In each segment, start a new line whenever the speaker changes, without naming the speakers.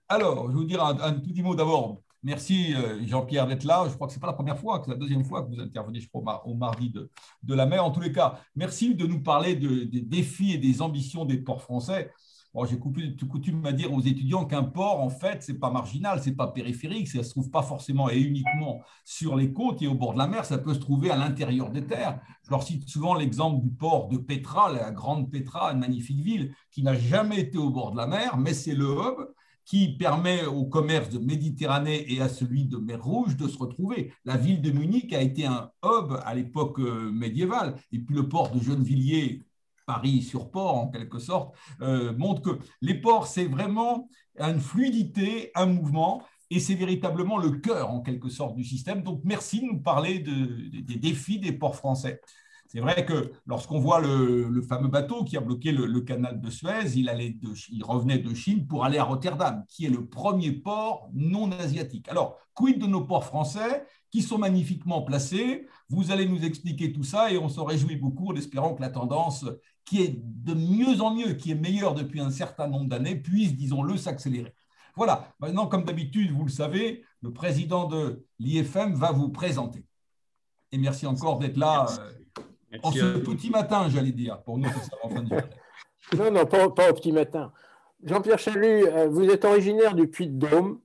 Alors, je vais vous dire un tout petit mot d'abord. Merci Jean-Pierre d'être là. Je crois que ce n'est pas la première fois, que c'est la deuxième fois que vous intervenez, je crois, au mardi de la mer. En tous les cas, merci de nous parler des défis et des ambitions des ports français. Bon, j'ai coutume à dire aux étudiants qu'un port, en fait, ce n'est pas marginal, ce n'est pas périphérique, ça ne se trouve pas forcément et uniquement sur les côtes et au bord de la mer, ça peut se trouver à l'intérieur des terres. Je leur cite souvent l'exemple du port de Petra, la grande Petra, une magnifique ville qui n'a jamais été au bord de la mer, mais c'est le hub qui permet au commerce de Méditerranée et à celui de mer Rouge de se retrouver. La ville de Munich a été un hub à l'époque médiévale, et puis le port de Gennevilliers, Paris sur port en quelque sorte, montre que les ports, c'est vraiment une fluidité, un mouvement, et c'est véritablement le cœur en quelque sorte du système. Donc merci de nous parler des défis des ports français. C'est vrai que lorsqu'on voit le fameux bateau qui a bloqué le canal de Suez, il revenait de Chine pour aller à Rotterdam, qui est le premier port non asiatique. Alors, quid de nos ports français qui sont magnifiquement placés? Vous allez nous expliquer tout ça et on s'en réjouit beaucoup en espérant que la tendance, qui est de mieux en mieux, qui est meilleure depuis un certain nombre d'années, puisse, disons-le, s'accélérer. Voilà, maintenant, comme d'habitude, vous le savez, le président de l'IFM va vous présenter. Et merci encore d'être là. En
Merci
ce
à vous.
petit matin, j'allais dire. Pour nous, c'est ça en fin de journée.
Non, non, pas au petit matin. Jean-Pierre Chalut, vous êtes originaire du Puy-de-Dôme.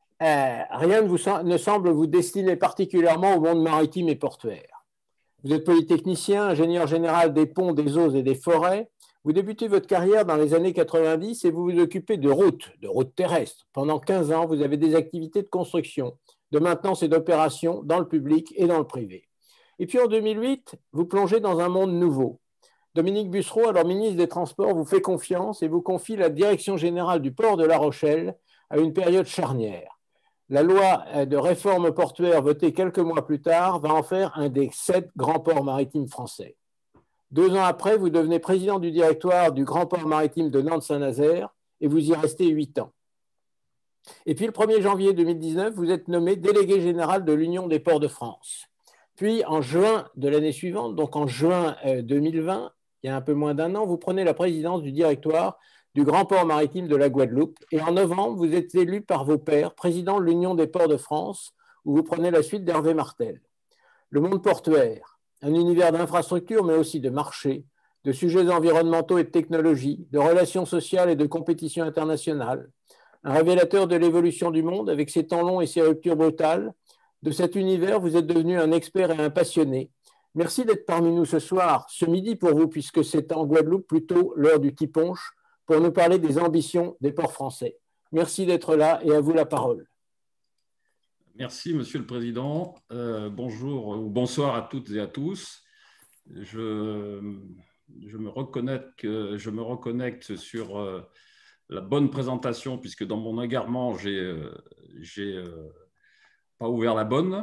Rien ne semble vous destiner particulièrement au monde maritime et portuaire. Vous êtes polytechnicien, ingénieur général des ponts, des eaux et des forêts. Vous débutez votre carrière dans les années 90 et vous vous occupez de routes terrestres. Pendant 15 ans, vous avez des activités de construction, de maintenance et d'opération dans le public et dans le privé. Et puis en 2008, vous plongez dans un monde nouveau. Dominique Bussereau, alors ministre des Transports, vous fait confiance et vous confie la direction générale du port de La Rochelle à une période charnière. La loi de réforme portuaire votée quelques mois plus tard va en faire un des 7 grands ports maritimes français. 2 ans après, vous devenez président du directoire du grand port maritime de Nantes-Saint-Nazaire et vous y restez 8 ans. Et puis le 1er janvier 2019, vous êtes nommé délégué général de l'Union des ports de France. Puis en juin de l'année suivante, donc en juin 2020, il y a un peu moins d'un an, vous prenez la présidence du directoire du grand port maritime de la Guadeloupe. Et en novembre, vous êtes élu par vos pairs président de l'Union des ports de France, où vous prenez la suite d'Hervé Martel. Le monde portuaire, un univers d'infrastructures, mais aussi de marché, de sujets environnementaux et de technologie, de relations sociales et de compétition internationale, un révélateur de l'évolution du monde avec ses temps longs et ses ruptures brutales. De cet univers, vous êtes devenu un expert et un passionné. Merci d'être parmi nous ce soir, ce midi pour vous, puisque c'est en Guadeloupe plutôt l'heure du tiponche, pour nous parler des ambitions des ports français. Merci d'être là et à vous la parole.
Merci, Monsieur le Président. Bonjour ou bonsoir à toutes et à tous. Je me reconnecte sur la bonne présentation, puisque dans mon égarement, j'ai pas ouvert la bonne.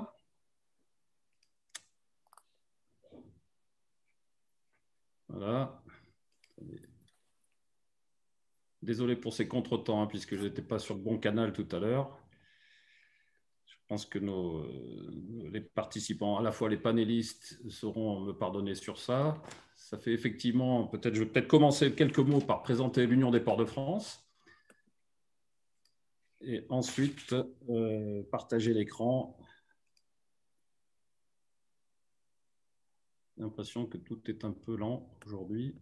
Voilà. Désolé pour ces contretemps, hein, puisque je n'étais pas sur le bon canal tout à l'heure. Je pense que les participants, à la fois les panélistes, sauront me pardonner sur ça. Ça fait effectivement, je vais peut-être commencer quelques mots par présenter l'Union des ports de France. Et ensuite, partager l'écran. J'ai l'impression que tout est un peu lent aujourd'hui.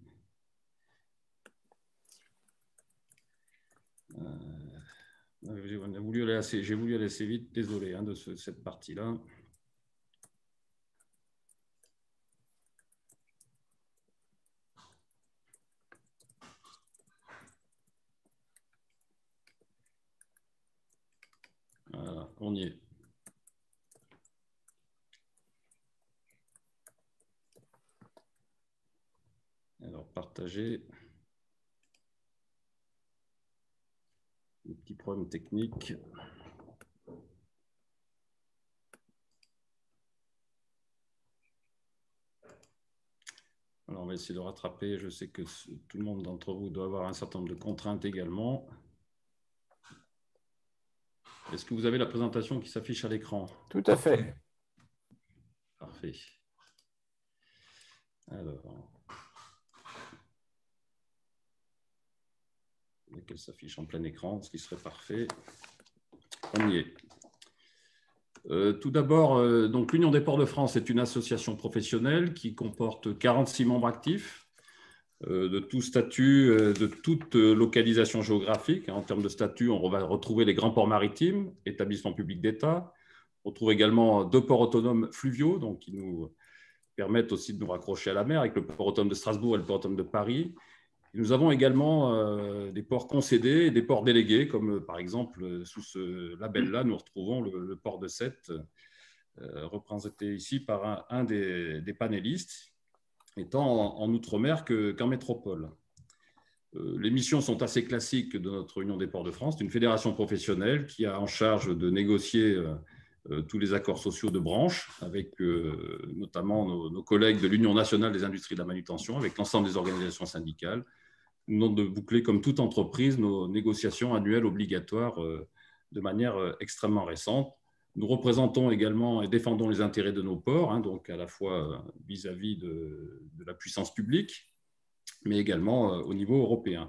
J'ai voulu aller assez vite, désolé de cette partie-là. Voilà, on y est. Alors, partager. Un petit problème technique. Alors, on va essayer de rattraper. Je sais que tout le monde d'entre vous doit avoir un certain nombre de contraintes également. Est-ce que vous avez la présentation qui s'affiche à l'écran?
Tout à fait.
Parfait. Alors, qu'elle s'affiche en plein écran, ce qui serait parfait. On y est. Tout d'abord, donc l'Union des ports de France est une association professionnelle qui comporte 46 membres actifs de tout statut, de toute localisation géographique. En termes de statut, on va retrouver les grands ports maritimes, établissements publics d'État. On trouve également 2 ports autonomes fluviaux, donc qui nous permettent aussi de nous raccrocher à la mer, avec le port autonome de Strasbourg et le port autonome de Paris. Et nous avons également des ports concédés et des ports délégués, comme par exemple, sous ce label-là, nous retrouvons le port de Sète, représenté ici par un des panélistes, étant en Outre-mer qu'en métropole. Les missions sont assez classiques de notre Union des ports de France. C'est une fédération professionnelle qui a en charge de négocier tous les accords sociaux de branche, avec notamment nos collègues de l'Union nationale des industries de la manutention, avec l'ensemble des organisations syndicales. Nous demandons de boucler, comme toute entreprise, nos négociations annuelles obligatoires de manière extrêmement récente. Nous représentons également et défendons les intérêts de nos ports, donc à la fois vis-à-vis de la puissance publique, mais également au niveau européen.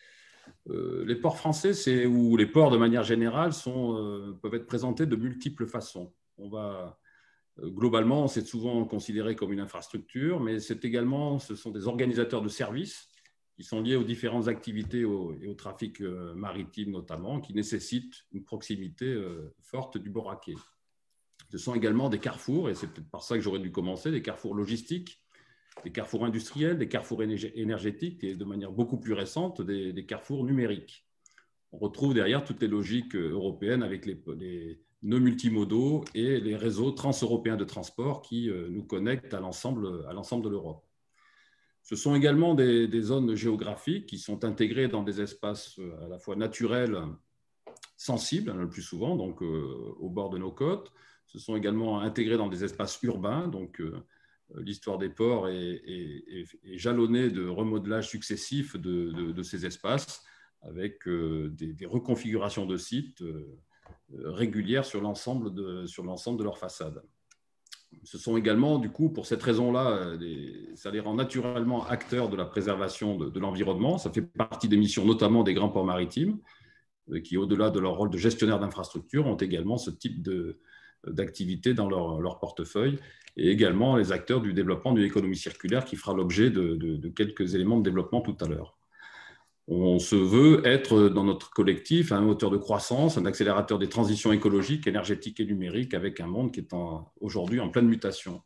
Les ports français, ou les ports de manière générale, peuvent être présentés de multiples façons. Globalement, c'est souvent considéré comme une infrastructure, mais ce sont des organisateurs de services qui sont liés aux différentes activités et au trafic maritime notamment, qui nécessitent une proximité forte du bord à quai. Ce sont également des carrefours, et c'est peut-être par ça que j'aurais dû commencer, des carrefours logistiques, des carrefours industriels, des carrefours énergétiques et de manière beaucoup plus récente, des carrefours numériques. On retrouve derrière toutes les logiques européennes avec les nœuds multimodaux et les réseaux transeuropéens de transport qui nous connectent à l'ensemble de l'Europe. Ce sont également des zones géographiques qui sont intégrées dans des espaces à la fois naturels, sensibles, le plus souvent, donc au bord de nos côtes. Ce sont également intégrés dans des espaces urbains, donc l'histoire des ports est jalonnée de remodelages successifs de ces espaces, avec des reconfigurations de sites régulières sur l'ensemble de leur façade. Ce sont également, du coup, pour cette raison-là, ça les rend naturellement acteurs de la préservation de l'environnement. Ça fait partie des missions, notamment des grands ports maritimes, qui, au-delà de leur rôle de gestionnaire d'infrastructures, ont également ce type d'activité dans leur portefeuille, et également les acteurs du développement d'une économie circulaire qui fera l'objet de quelques éléments de développement tout à l'heure. On se veut être, dans notre collectif, un moteur de croissance, un accélérateur des transitions écologiques, énergétiques et numériques, avec un monde qui est aujourd'hui en pleine mutation.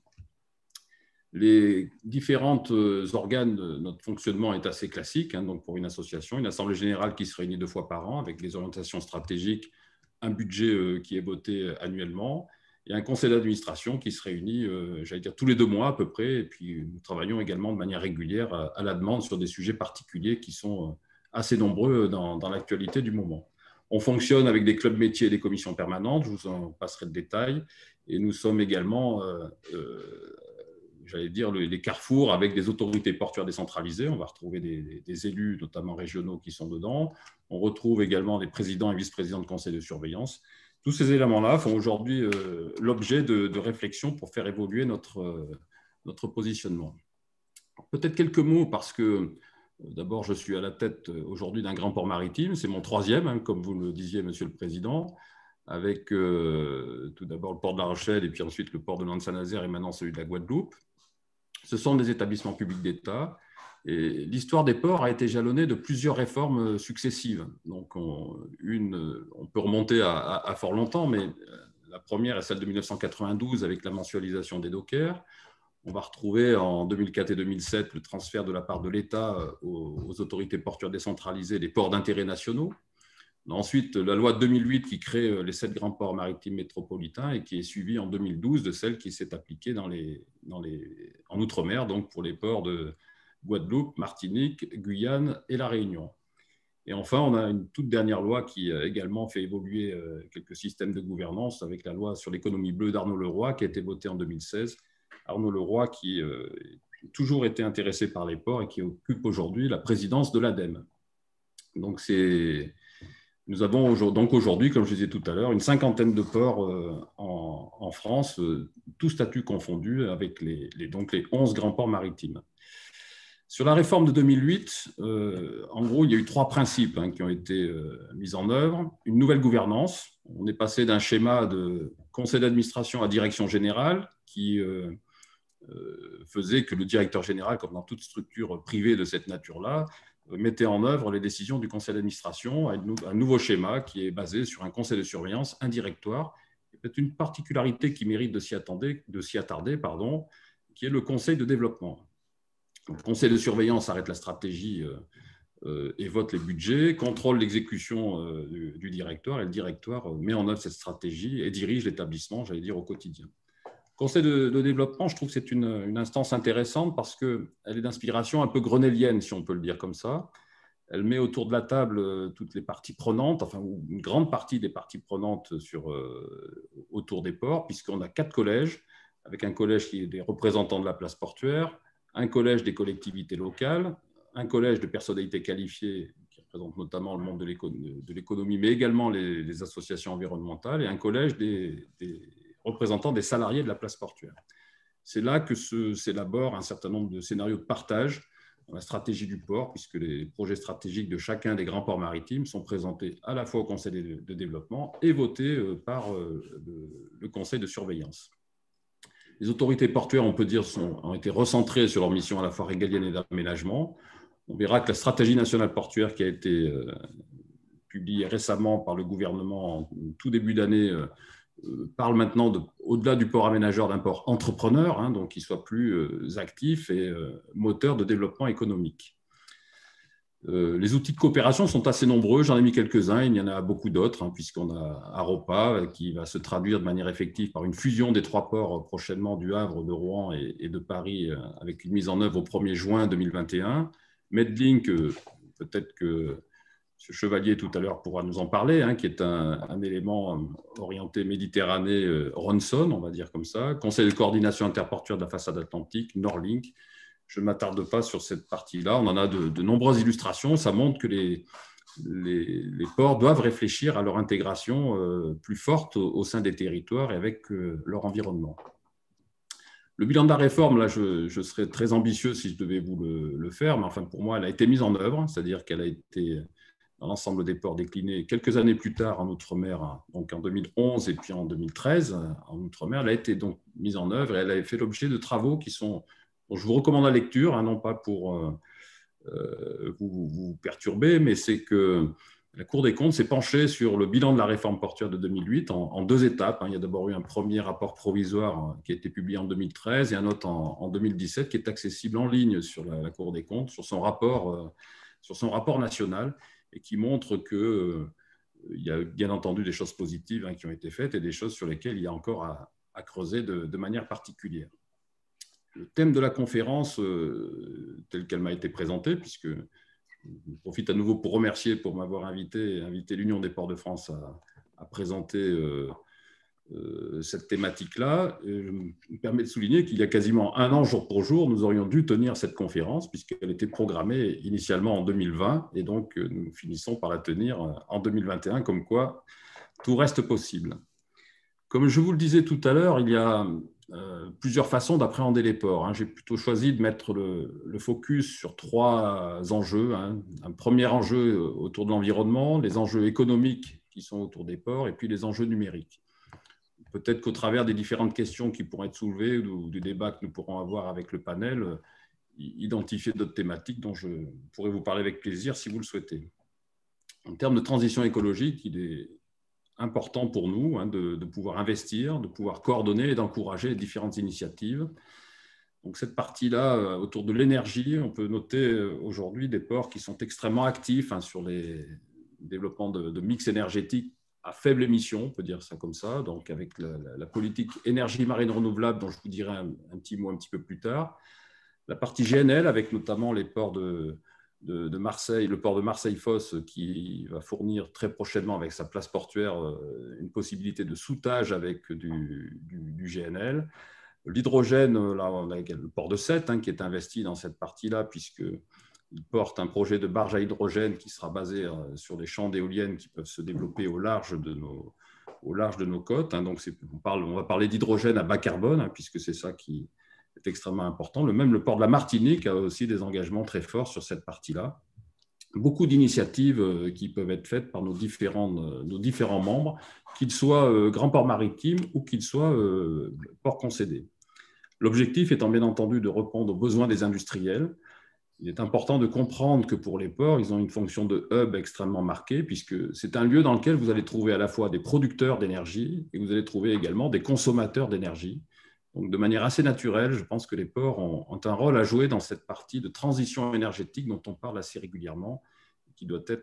Les différents organes de notre fonctionnement est assez classique, donc pour une association, une assemblée générale qui se réunit 2 fois par an avec les orientations stratégiques, un budget qui est voté annuellement, et un conseil d'administration qui se réunit, j'allais dire, tous les 2 mois à peu près. Et puis, nous travaillons également de manière régulière à la demande sur des sujets particuliers qui sont assez nombreux dans l'actualité du moment. On fonctionne avec des clubs métiers et des commissions permanentes, je vous en passerai le détail. Et nous sommes également, j'allais dire, les carrefours avec des autorités portuaires décentralisées. On va retrouver des élus, notamment régionaux, qui sont dedans. On retrouve également des présidents et vice-présidents de conseils de surveillance. Tous ces éléments-là font aujourd'hui l'objet de réflexions pour faire évoluer notre positionnement. Peut-être quelques mots, parce que d'abord, je suis à la tête aujourd'hui d'un grand port maritime. C'est mon 3e, comme vous le disiez, Monsieur le Président, avec tout d'abord le port de La Rochelle et puis ensuite le port de Saint-Nazaire et maintenant celui de la Guadeloupe. Ce sont des établissements publics d'État. Et l'histoire des ports a été jalonnée de plusieurs réformes successives. Donc, on peut remonter à fort longtemps, mais la première est celle de 1992 avec la mensualisation des dockers. On va retrouver en 2004 et 2007 le transfert de la part de l'État aux autorités portuaires décentralisées des ports d'intérêt nationaux. Ensuite, la loi de 2008 qui crée les 7 grands ports maritimes métropolitains et qui est suivie en 2012 de celle qui s'est appliquée en Outre-mer, donc pour les ports de Guadeloupe, Martinique, Guyane et La Réunion. Et enfin, on a une toute dernière loi qui a également fait évoluer quelques systèmes de gouvernance avec la loi sur l'économie bleue d'Arnaud Leroy qui a été votée en 2016. Arnaud Leroy qui a toujours été intéressé par les ports et qui occupe aujourd'hui la présidence de l'ADEME. Donc, nous avons donc aujourd'hui, comme je disais tout à l'heure, une 50aine de ports en France, tous statuts confondus, avec donc les 11 grands ports maritimes. Sur la réforme de 2008, en gros, il y a eu 3 principes qui ont été mis en œuvre. Une nouvelle gouvernance. On est passé d'un schéma de conseil d'administration à direction générale qui faisait que le directeur général, comme dans toute structure privée de cette nature-là, mettait en œuvre les décisions du conseil d'administration à un nouveau schéma qui est basé sur un conseil de surveillance, un directoire. C'est une particularité qui mérite de s'y attarder, qui est le conseil de développement. Le conseil de surveillance arrête la stratégie et vote les budgets, contrôle l'exécution du directoire, et le directoire met en œuvre cette stratégie et dirige l'établissement, j'allais dire, au quotidien. Le conseil de développement, je trouve que c'est une instance intéressante parce qu'elle est d'inspiration un peu grenellienne, si on peut le dire comme ça. Elle met autour de la table toutes les parties prenantes, enfin une grande partie des parties prenantes autour des ports, puisqu'on a 4 collèges, avec un collège qui est des représentants de la place portuaire, un collège des collectivités locales, un collège de personnalités qualifiées qui représentent notamment le monde de l'économie, mais également les associations environnementales, et un collège des représentants des salariés de la place portuaire. C'est là que s'élabore un certain nombre de scénarios de partage dans la stratégie du port, puisque les projets stratégiques de chacun des grands ports maritimes sont présentés à la fois au Conseil de développement et votés par le Conseil de surveillance. Les autorités portuaires, on peut dire, ont été recentrées sur leur mission à la fois régalienne et d'aménagement. On verra que la stratégie nationale portuaire qui a été publiée récemment par le gouvernement en tout début d'année parle maintenant, au-delà du port aménageur, d'un port entrepreneur, donc qui soit plus actif et moteur de développement économique. Les outils de coopération sont assez nombreux, j'en ai mis quelques-uns, il y en a beaucoup d'autres, puisqu'on a AROPA qui va se traduire de manière effective par une fusion des 3 ports prochainement du Havre, de Rouen et de Paris, avec une mise en œuvre au 1er juin 2021. Medlink, peut-être que M. Chevalier tout à l'heure pourra nous en parler, qui est un élément orienté Méditerranée, Ronson, on va dire comme ça, Conseil de coordination interportuaire de la façade atlantique, Norlink. Je ne m'attarde pas sur cette partie-là. On en a de nombreuses illustrations. Ça montre que les ports doivent réfléchir à leur intégration plus forte au sein des territoires et avec leur environnement. Le bilan de la réforme, là, je serais très ambitieux si je devais vous le faire, mais enfin, pour moi, elle a été mise en œuvre, c'est-à-dire qu'elle a été dans l'ensemble des ports déclinée quelques années plus tard en Outre-mer, donc en 2011 et puis en 2013 en Outre-mer. Elle a été donc mise en œuvre et elle a fait l'objet de travaux dont je vous recommande la lecture, non pas pour vous perturber, mais c'est que la Cour des comptes s'est penchée sur le bilan de la réforme portuaire de 2008 en 2 étapes. Il y a d'abord eu un premier rapport provisoire qui a été publié en 2013 et un autre en 2017 qui est accessible en ligne sur la Cour des comptes, sur son rapport national, et qui montre qu'il y a bien entendu des choses positives qui ont été faites et des choses sur lesquelles il y a encore à creuser de manière particulière. Le thème de la conférence, tel qu'elle m'a été présentée, puisque je profite à nouveau pour remercier pour m'avoir invité l'Union des ports de France à présenter cette thématique-là. Je me permets de souligner qu'il y a quasiment 1 an, jour pour jour, nous aurions dû tenir cette conférence, puisqu'elle était programmée initialement en 2020, et donc nous finissons par la tenir en 2021, comme quoi tout reste possible. Comme je vous le disais tout à l'heure, il y a plusieurs façons d'appréhender les ports. J'ai plutôt choisi de mettre le focus sur 3 enjeux. Un premier enjeu autour de l'environnement, les enjeux économiques qui sont autour des ports, et puis les enjeux numériques. Peut-être qu'au travers des différentes questions qui pourraient être soulevées ou du débat que nous pourrons avoir avec le panel, identifier d'autres thématiques dont je pourrais vous parler avec plaisir si vous le souhaitez. En termes de transition écologique, il est important pour nous de pouvoir investir, de pouvoir coordonner et d'encourager les différentes initiatives. Donc cette partie-là, autour de l'énergie, on peut noter aujourd'hui des ports qui sont extrêmement actifs sur les développements de mix énergétique à faible émission, on peut dire ça comme ça, donc avec la politique énergie marine renouvelable dont je vous dirai un petit mot un petit peu plus tard. La partie GNL avec notamment les ports de Marseille, le port de Marseille-Fos qui va fournir très prochainement avec sa place portuaire une possibilité de soutage avec du GNL. L'hydrogène, là on a le port de Sète qui est investi dans cette partie-là puisqu'il porte un projet de barge à hydrogène qui sera basé sur des champs d'éoliennes qui peuvent se développer au large de nos côtes. Donc on va parler d'hydrogène à bas carbone puisque c'est ça qui est extrêmement important. Même le port de la Martinique a aussi des engagements très forts sur cette partie-là. Beaucoup d'initiatives qui peuvent être faites par nos différents membres, qu'ils soient grands ports maritimes ou qu'ils soient ports concédés. L'objectif étant bien entendu de répondre aux besoins des industriels. Il est important de comprendre que pour les ports, ils ont une fonction de hub extrêmement marquée, puisque c'est un lieu dans lequel vous allez trouver à la fois des producteurs d'énergie et vous allez trouver également des consommateurs d'énergie. Donc, de manière assez naturelle, je pense que les ports ont un rôle à jouer dans cette partie de transition énergétique dont on parle assez régulièrement et qui doit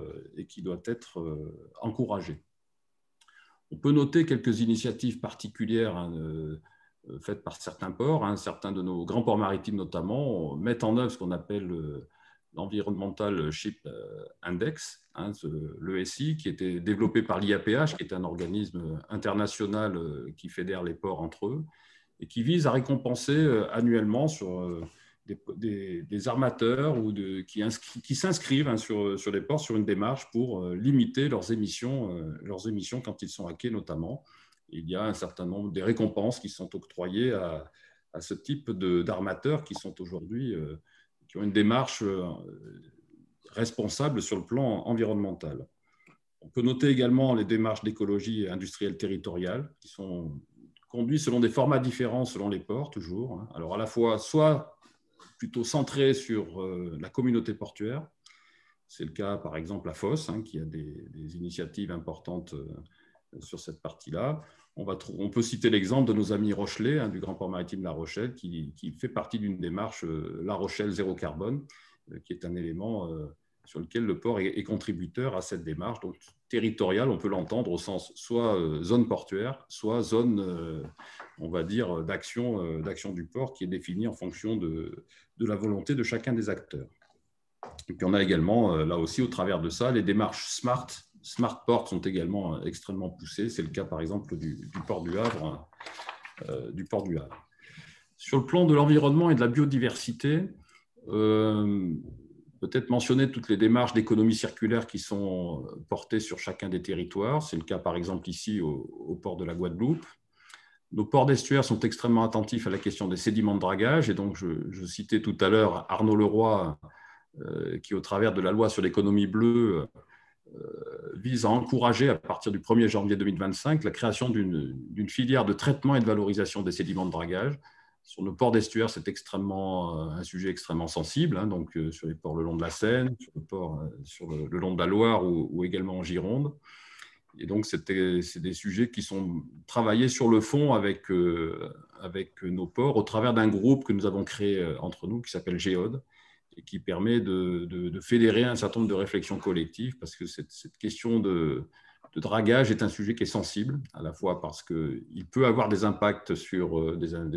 être encouragée. On peut noter quelques initiatives particulières faites par certains ports. Certains de nos grands ports maritimes notamment mettent en œuvre ce qu'on appelle l'Environmental Ship Index, l'ESI, qui était développé par l'IAPH, qui est un organisme international qui fédère les ports entre eux, et qui vise à récompenser annuellement sur des armateurs ou qui s'inscrivent sur les ports sur une démarche pour limiter leurs émissions quand ils sont à quai notamment. Il y a un certain nombre des récompenses qui sont octroyées à ce type d'armateurs qui sont aujourd'hui, qui ont une démarche responsable sur le plan environnemental. On peut noter également les démarches d'écologie industrielle territoriale qui sont conduites selon des formats différents selon les ports, toujours. Alors à la fois, soit plutôt centrés sur la communauté portuaire, c'est le cas par exemple à Fos, qui a des initiatives importantes sur cette partie-là. On peut citer l'exemple de nos amis Rochelais, du Grand Port Maritime La Rochelle, qui fait partie d'une démarche La Rochelle zéro carbone, qui est un élément sur lequel le port est contributeur à cette démarche. Donc, territoriale, on peut l'entendre au sens soit zone portuaire, soit zone, on va dire, d'action du port qui est définie en fonction de la volonté de chacun des acteurs. Et puis, on a également, là aussi, au travers de ça, les démarches Smart Ports sont également extrêmement poussées. C'est le cas, par exemple, du port du Havre. Sur le plan de l'environnement et de la biodiversité, peut-être mentionner toutes les démarches d'économie circulaire qui sont portées sur chacun des territoires. C'est le cas, par exemple, ici, au port de la Guadeloupe. Nos ports d'estuaire sont extrêmement attentifs à la question des sédiments de dragage. Et donc, je citais tout à l'heure Arnaud Leroy, qui, au travers de la loi sur l'économie bleue, vise à encourager, à partir du 1er janvier 2025, la création d'une filière de traitement et de valorisation des sédiments de dragage. Sur nos ports d'estuaire, c'est un sujet extrêmement sensible, donc sur les ports le long de la Seine, sur le long de la Loire ou également en Gironde. Et donc, c'est des sujets qui sont travaillés sur le fond avec nos ports au travers d'un groupe que nous avons créé entre nous qui s'appelle Géode, et qui permet de fédérer un certain nombre de réflexions collectives, parce que cette question de dragage est un sujet qui est sensible, à la fois parce qu'il peut avoir des impacts sur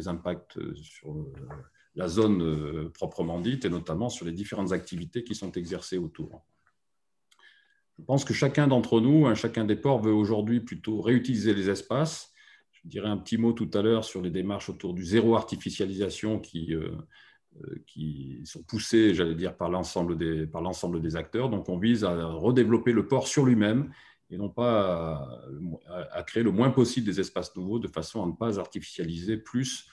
la zone proprement dite, et notamment sur les différentes activités qui sont exercées autour. Je pense que chacun d'entre nous, chacun des ports veut aujourd'hui plutôt réutiliser les espaces. Je dirais un petit mot tout à l'heure sur les démarches autour du zéro artificialisation qui sont poussées, j'allais dire, par l'ensemble des acteurs. Donc, on vise à redévelopper le port sur lui-même et non pas à créer le moins possible des espaces nouveaux de façon à ne pas artificialiser plus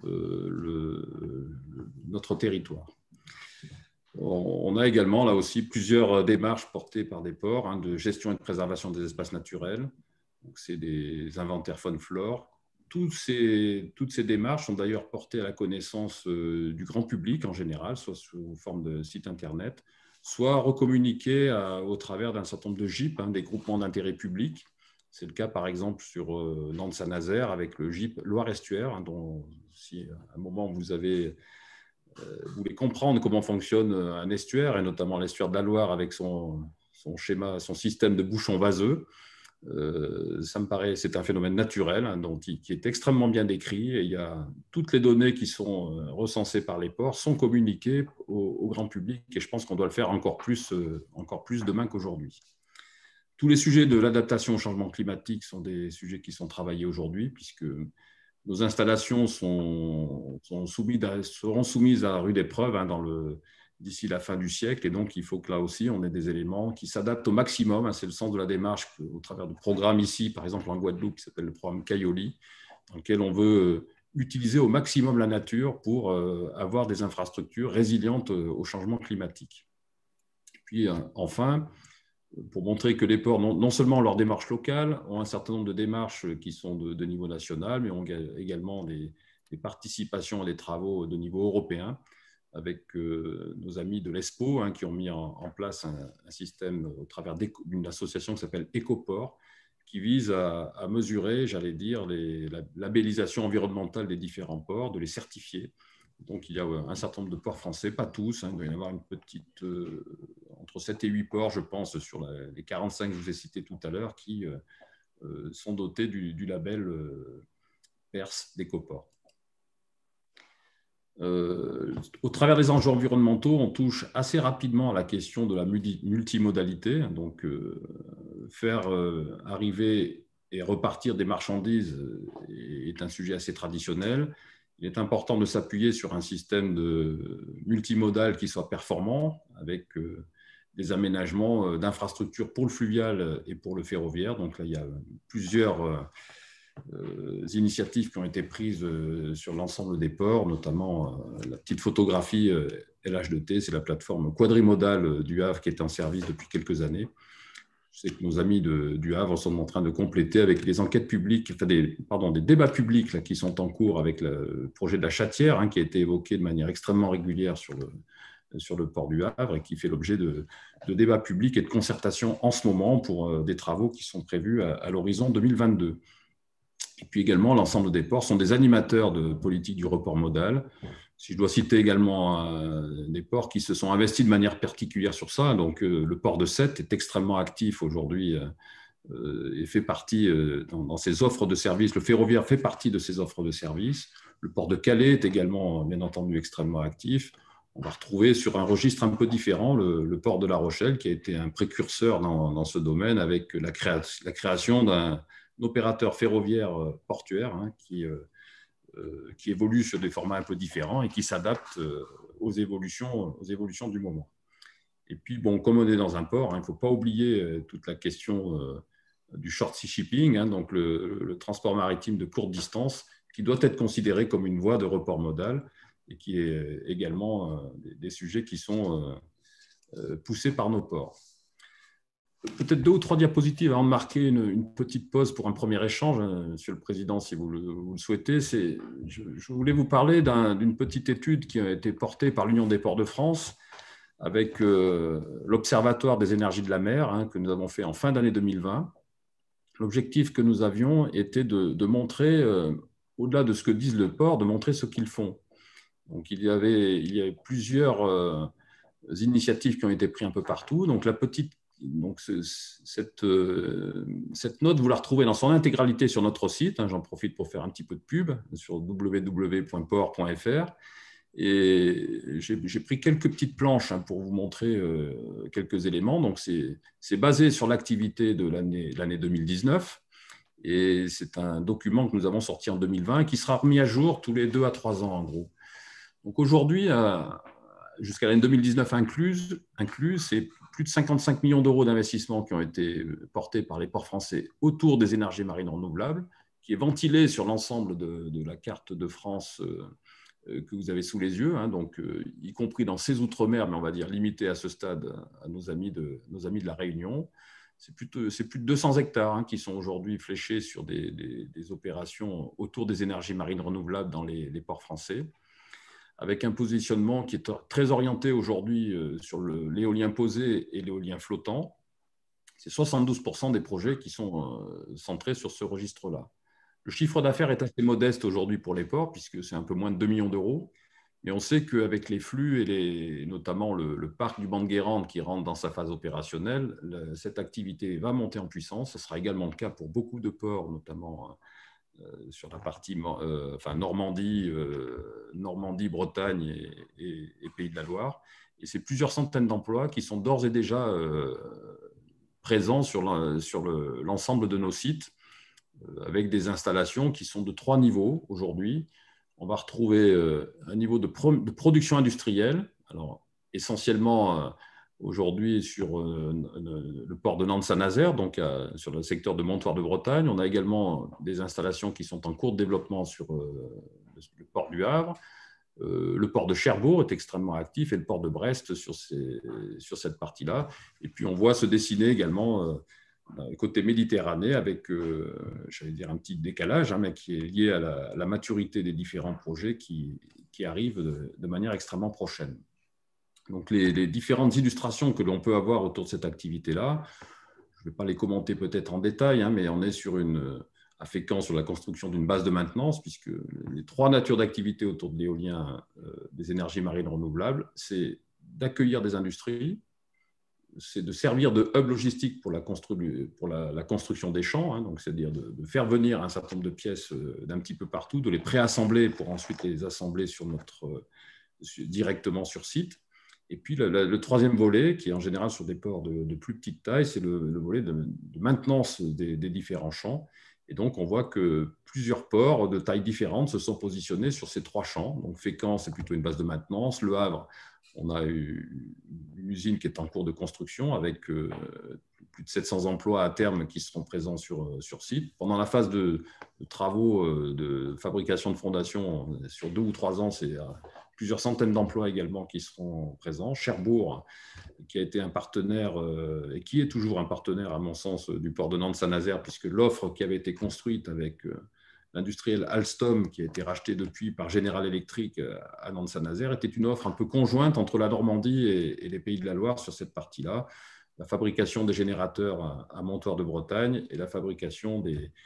notre territoire. On a également, là aussi, plusieurs démarches portées par des ports de gestion et de préservation des espaces naturels. C'est des inventaires faune-flore. Toutes ces démarches sont d'ailleurs portées à la connaissance du grand public en général, soit sous forme de site internet, soit recommuniquées au travers d'un certain nombre de GIP, des groupements d'intérêt public. C'est le cas par exemple sur Nantes-Saint-Nazaire avec le GIP Loire-Estuaire, dont si à un moment vous voulez comprendre comment fonctionne un estuaire, et notamment l'estuaire de la Loire avec son système de bouchons vaseux, ça me paraît, c'est un phénomène naturel qui est extrêmement bien décrit, et il y a toutes les données qui sont recensées par les ports sont communiquées au grand public, et je pense qu'on doit le faire encore plus demain qu'aujourd'hui. Tous les sujets de l'adaptation au changement climatique sont des sujets qui sont travaillés aujourd'hui, puisque nos installations seront soumises à rude épreuve d'ici la fin du siècle. Et donc, il faut que là aussi, on ait des éléments qui s'adaptent au maximum. C'est le sens de la démarche au travers du programme ici, par exemple en Guadeloupe, qui s'appelle le programme Cayoli, dans lequel on veut utiliser au maximum la nature pour avoir des infrastructures résilientes au changement climatique. Et puis enfin, pour montrer que les ports, non seulement leurs démarches locales, ont un certain nombre de démarches qui sont de niveau national, mais ont également des participations à des travaux de niveau européen, avec nos amis de l'ESPO, hein, qui ont mis en place un système au travers d'une association qui s'appelle Ecoport, qui vise à mesurer, j'allais dire, la labellisation environnementale des différents ports, de les certifier. Donc, il y a un certain nombre de ports français, pas tous, hein, il doit y en avoir une petite, entre 7 et 8 ports, je pense, sur les 45 que je vous ai cités tout à l'heure, qui sont dotés du label PERS d'Ecoport. Au travers des enjeux environnementaux, on touche assez rapidement à la question de la multimodalité. Donc, faire arriver et repartir des marchandises est un sujet assez traditionnel. Il est important de s'appuyer sur un système multimodal qui soit performant, avec des aménagements d'infrastructures pour le fluvial et pour le ferroviaire. Donc là, il y a plusieurs initiatives qui ont été prises sur l'ensemble des ports, notamment la petite photographie LH2T, c'est la plateforme quadrimodale du Havre qui est en service depuis quelques années. Je sais que nos amis du Havre sont en train de compléter avec les enquêtes publiques, enfin des débats publics là, qui sont en cours avec le projet de la Chatière, hein, qui a été évoqué de manière extrêmement régulière sur le port du Havre et qui fait l'objet de débats publics et de concertations en ce moment pour des travaux qui sont prévus à l'horizon 2022. Et puis également, l'ensemble des ports sont des animateurs de politique du report modal. Si je dois citer également des ports qui se sont investis de manière particulière sur ça, donc le port de Sète est extrêmement actif aujourd'hui et fait partie dans ses offres de services. Le ferroviaire fait partie de ses offres de services. Le port de Calais est également, bien entendu, extrêmement actif. On va retrouver sur un registre un peu différent le port de La Rochelle, qui a été un précurseur dans ce domaine avec la création d'un opérateur ferroviaire portuaire, hein, qui évolue sur des formats un peu différents et qui s'adapte aux évolutions du moment. Et puis, bon, comme on est dans un port, hein, il ne faut pas oublier toute la question du short sea shipping, hein, donc le transport maritime de courte distance, qui doit être considéré comme une voie de report modal et qui est également des sujets qui sont poussés par nos ports. Peut-être 2 ou 3 diapositives avant de marquer une petite pause pour un premier échange, Monsieur le Président, si vous le souhaitez. Je voulais vous parler d'une petite étude qui a été portée par l'Union des ports de France avec l'Observatoire des énergies de la mer, hein, que nous avons fait en fin d'année 2020. L'objectif que nous avions était de montrer, au-delà de ce que disent le port, de montrer ce qu'ils font. Donc, il y avait plusieurs initiatives qui ont été prises un peu partout. Donc, cette note, vous la retrouvez dans son intégralité sur notre site. Hein, j'en profite pour faire un petit peu de pub sur www.port.fr. Et j'ai pris quelques petites planches, hein, pour vous montrer quelques éléments. Donc, c'est basé sur l'activité de l'année 2019. Et c'est un document que nous avons sorti en 2020 et qui sera remis à jour tous les 2 à 3 ans, en gros. Donc, aujourd'hui, jusqu'à l'année 2019 incluse, c'est plus de 55 millions d'euros d'investissements qui ont été portés par les ports français autour des énergies marines renouvelables, qui est ventilé sur l'ensemble de la carte de France que vous avez sous les yeux, hein, donc, y compris dans ces outre-mer, mais on va dire limité à ce stade à nos amis de la Réunion. C'est plus de 200 hectares, hein, qui sont aujourd'hui fléchés sur des opérations autour des énergies marines renouvelables dans les ports français, avec un positionnement qui est très orienté aujourd'hui sur l'éolien posé et l'éolien flottant. C'est 72% des projets qui sont centrés sur ce registre-là. Le chiffre d'affaires est assez modeste aujourd'hui pour les ports, puisque c'est un peu moins de 2 millions d'euros. Mais on sait qu'avec les flux et notamment le parc du banc de Guérande qui rentre dans sa phase opérationnelle, cette activité va monter en puissance. Ce sera également le cas pour beaucoup de ports, notamment sur la partie Normandie, Bretagne et Pays de la Loire. Et c'est plusieurs centaines d'emplois qui sont d'ores et déjà présents sur l'ensemble de nos sites, avec des installations qui sont de 3 niveaux aujourd'hui. On va retrouver un niveau de production industrielle, alors essentiellement aujourd'hui sur le port de Nantes-Saint-Nazaire, donc sur le secteur de Montoire de Bretagne. On a également des installations qui sont en cours de développement sur le port du Havre. Le port de Cherbourg est extrêmement actif et le port de Brest sur cette partie-là. Et puis, on voit se dessiner également côté Méditerranée avec, j'allais dire, un petit décalage, hein, mais qui est lié à la maturité des différents projets qui arrivent de manière extrêmement prochaine. Donc, les différentes illustrations que l'on peut avoir autour de cette activité-là, je ne vais pas les commenter peut-être en détail, hein, mais on est sur à Fécamp sur la construction d'une base de maintenance, puisque les trois natures d'activité autour de l'éolien, des énergies marines renouvelables, c'est d'accueillir des industries, c'est de servir de hub logistique pour la construction des champs, hein, donc c'est-à-dire de faire venir un certain nombre de pièces d'un petit peu partout, de les préassembler pour ensuite les assembler directement sur site. Et puis le troisième volet, qui est en général sur des ports de plus petite taille, c'est le volet de maintenance des différents champs. Et donc, on voit que plusieurs ports de tailles différentes se sont positionnés sur ces trois champs. Donc, Fécamp, c'est plutôt une base de maintenance. Le Havre, on a une usine qui est en cours de construction avec plus de 700 emplois à terme qui seront présents sur site. Pendant la phase de travaux de fabrication de fondation, sur 2 ou 3 ans, c'est plusieurs centaines d'emplois également qui seront présents. Cherbourg, qui a été un partenaire et qui est toujours un partenaire, à mon sens, du port de Nantes-Saint-Nazaire, puisque l'offre qui avait été construite avec l'industriel Alstom, qui a été racheté depuis par General Electric à Nantes-Saint-Nazaire, était une offre un peu conjointe entre la Normandie et les Pays de la Loire sur cette partie-là. La fabrication des générateurs à Montoire de Bretagne et la fabrication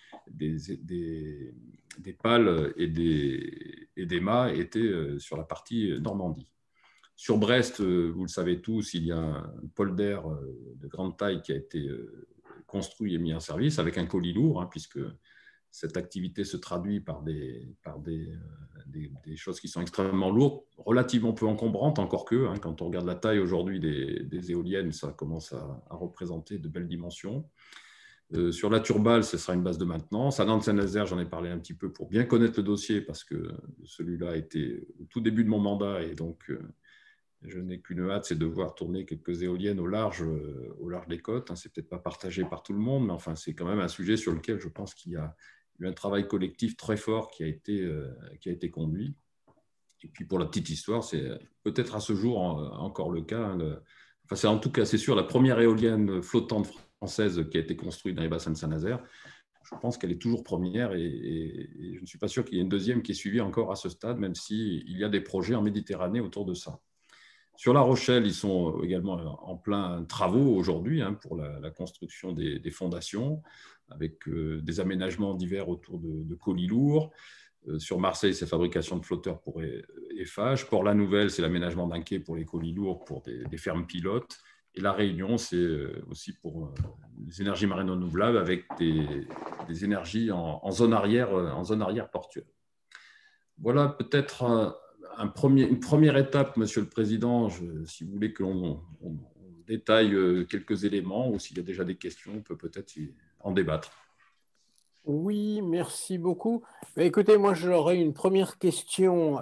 des pales et des mâts étaient sur la partie Normandie. Sur Brest, vous le savez tous, il y a un polder de grande taille qui a été construit et mis en service avec un colis lourd, hein, puisque cette activité se traduit par des choses qui sont extrêmement lourdes, relativement peu encombrantes, encore que, hein, quand on regarde la taille aujourd'hui des éoliennes, ça commence à représenter de belles dimensions. Sur la Turballe, ce sera une base de maintenance. À Nantes-Saint-Nazaire, j'en ai parlé un petit peu pour bien connaître le dossier, parce que celui-là était au tout début de mon mandat, et donc je n'ai qu'une hâte, c'est de voir tourner quelques éoliennes au large des côtes. C'est peut-être pas partagé par tout le monde, mais enfin, c'est quand même un sujet sur lequel je pense qu'il y a eu un travail collectif très fort qui a été conduit. Et puis pour la petite histoire, c'est peut-être à ce jour encore le cas. Enfin, c'est en tout cas, c'est sûr, la première éolienne flottante française qui a été construite dans les bassins de Saint-Nazaire. Je pense qu'elle est toujours première et je ne suis pas sûr qu'il y ait une deuxième qui est suivie encore à ce stade, même s'il y a des projets en Méditerranée autour de ça. Sur La Rochelle, ils sont également en plein travaux aujourd'hui, hein, pour la construction des fondations, avec des aménagements divers autour de colis lourds. Sur Marseille, c'est fabrication de flotteurs pour Eiffage. Port-la-Nouvelle, c'est l'aménagement d'un quai pour les colis lourds pour des fermes pilotes. Et La Réunion, c'est aussi pour les énergies marines renouvelables avec des énergies en zone arrière portuaire. Voilà peut-être une première étape, Monsieur le Président. Si vous voulez que l'on détaille quelques éléments ou s'il y a déjà des questions, on peut peut-être en débattre.
Oui, merci beaucoup. Écoutez, moi, j'aurais une première question.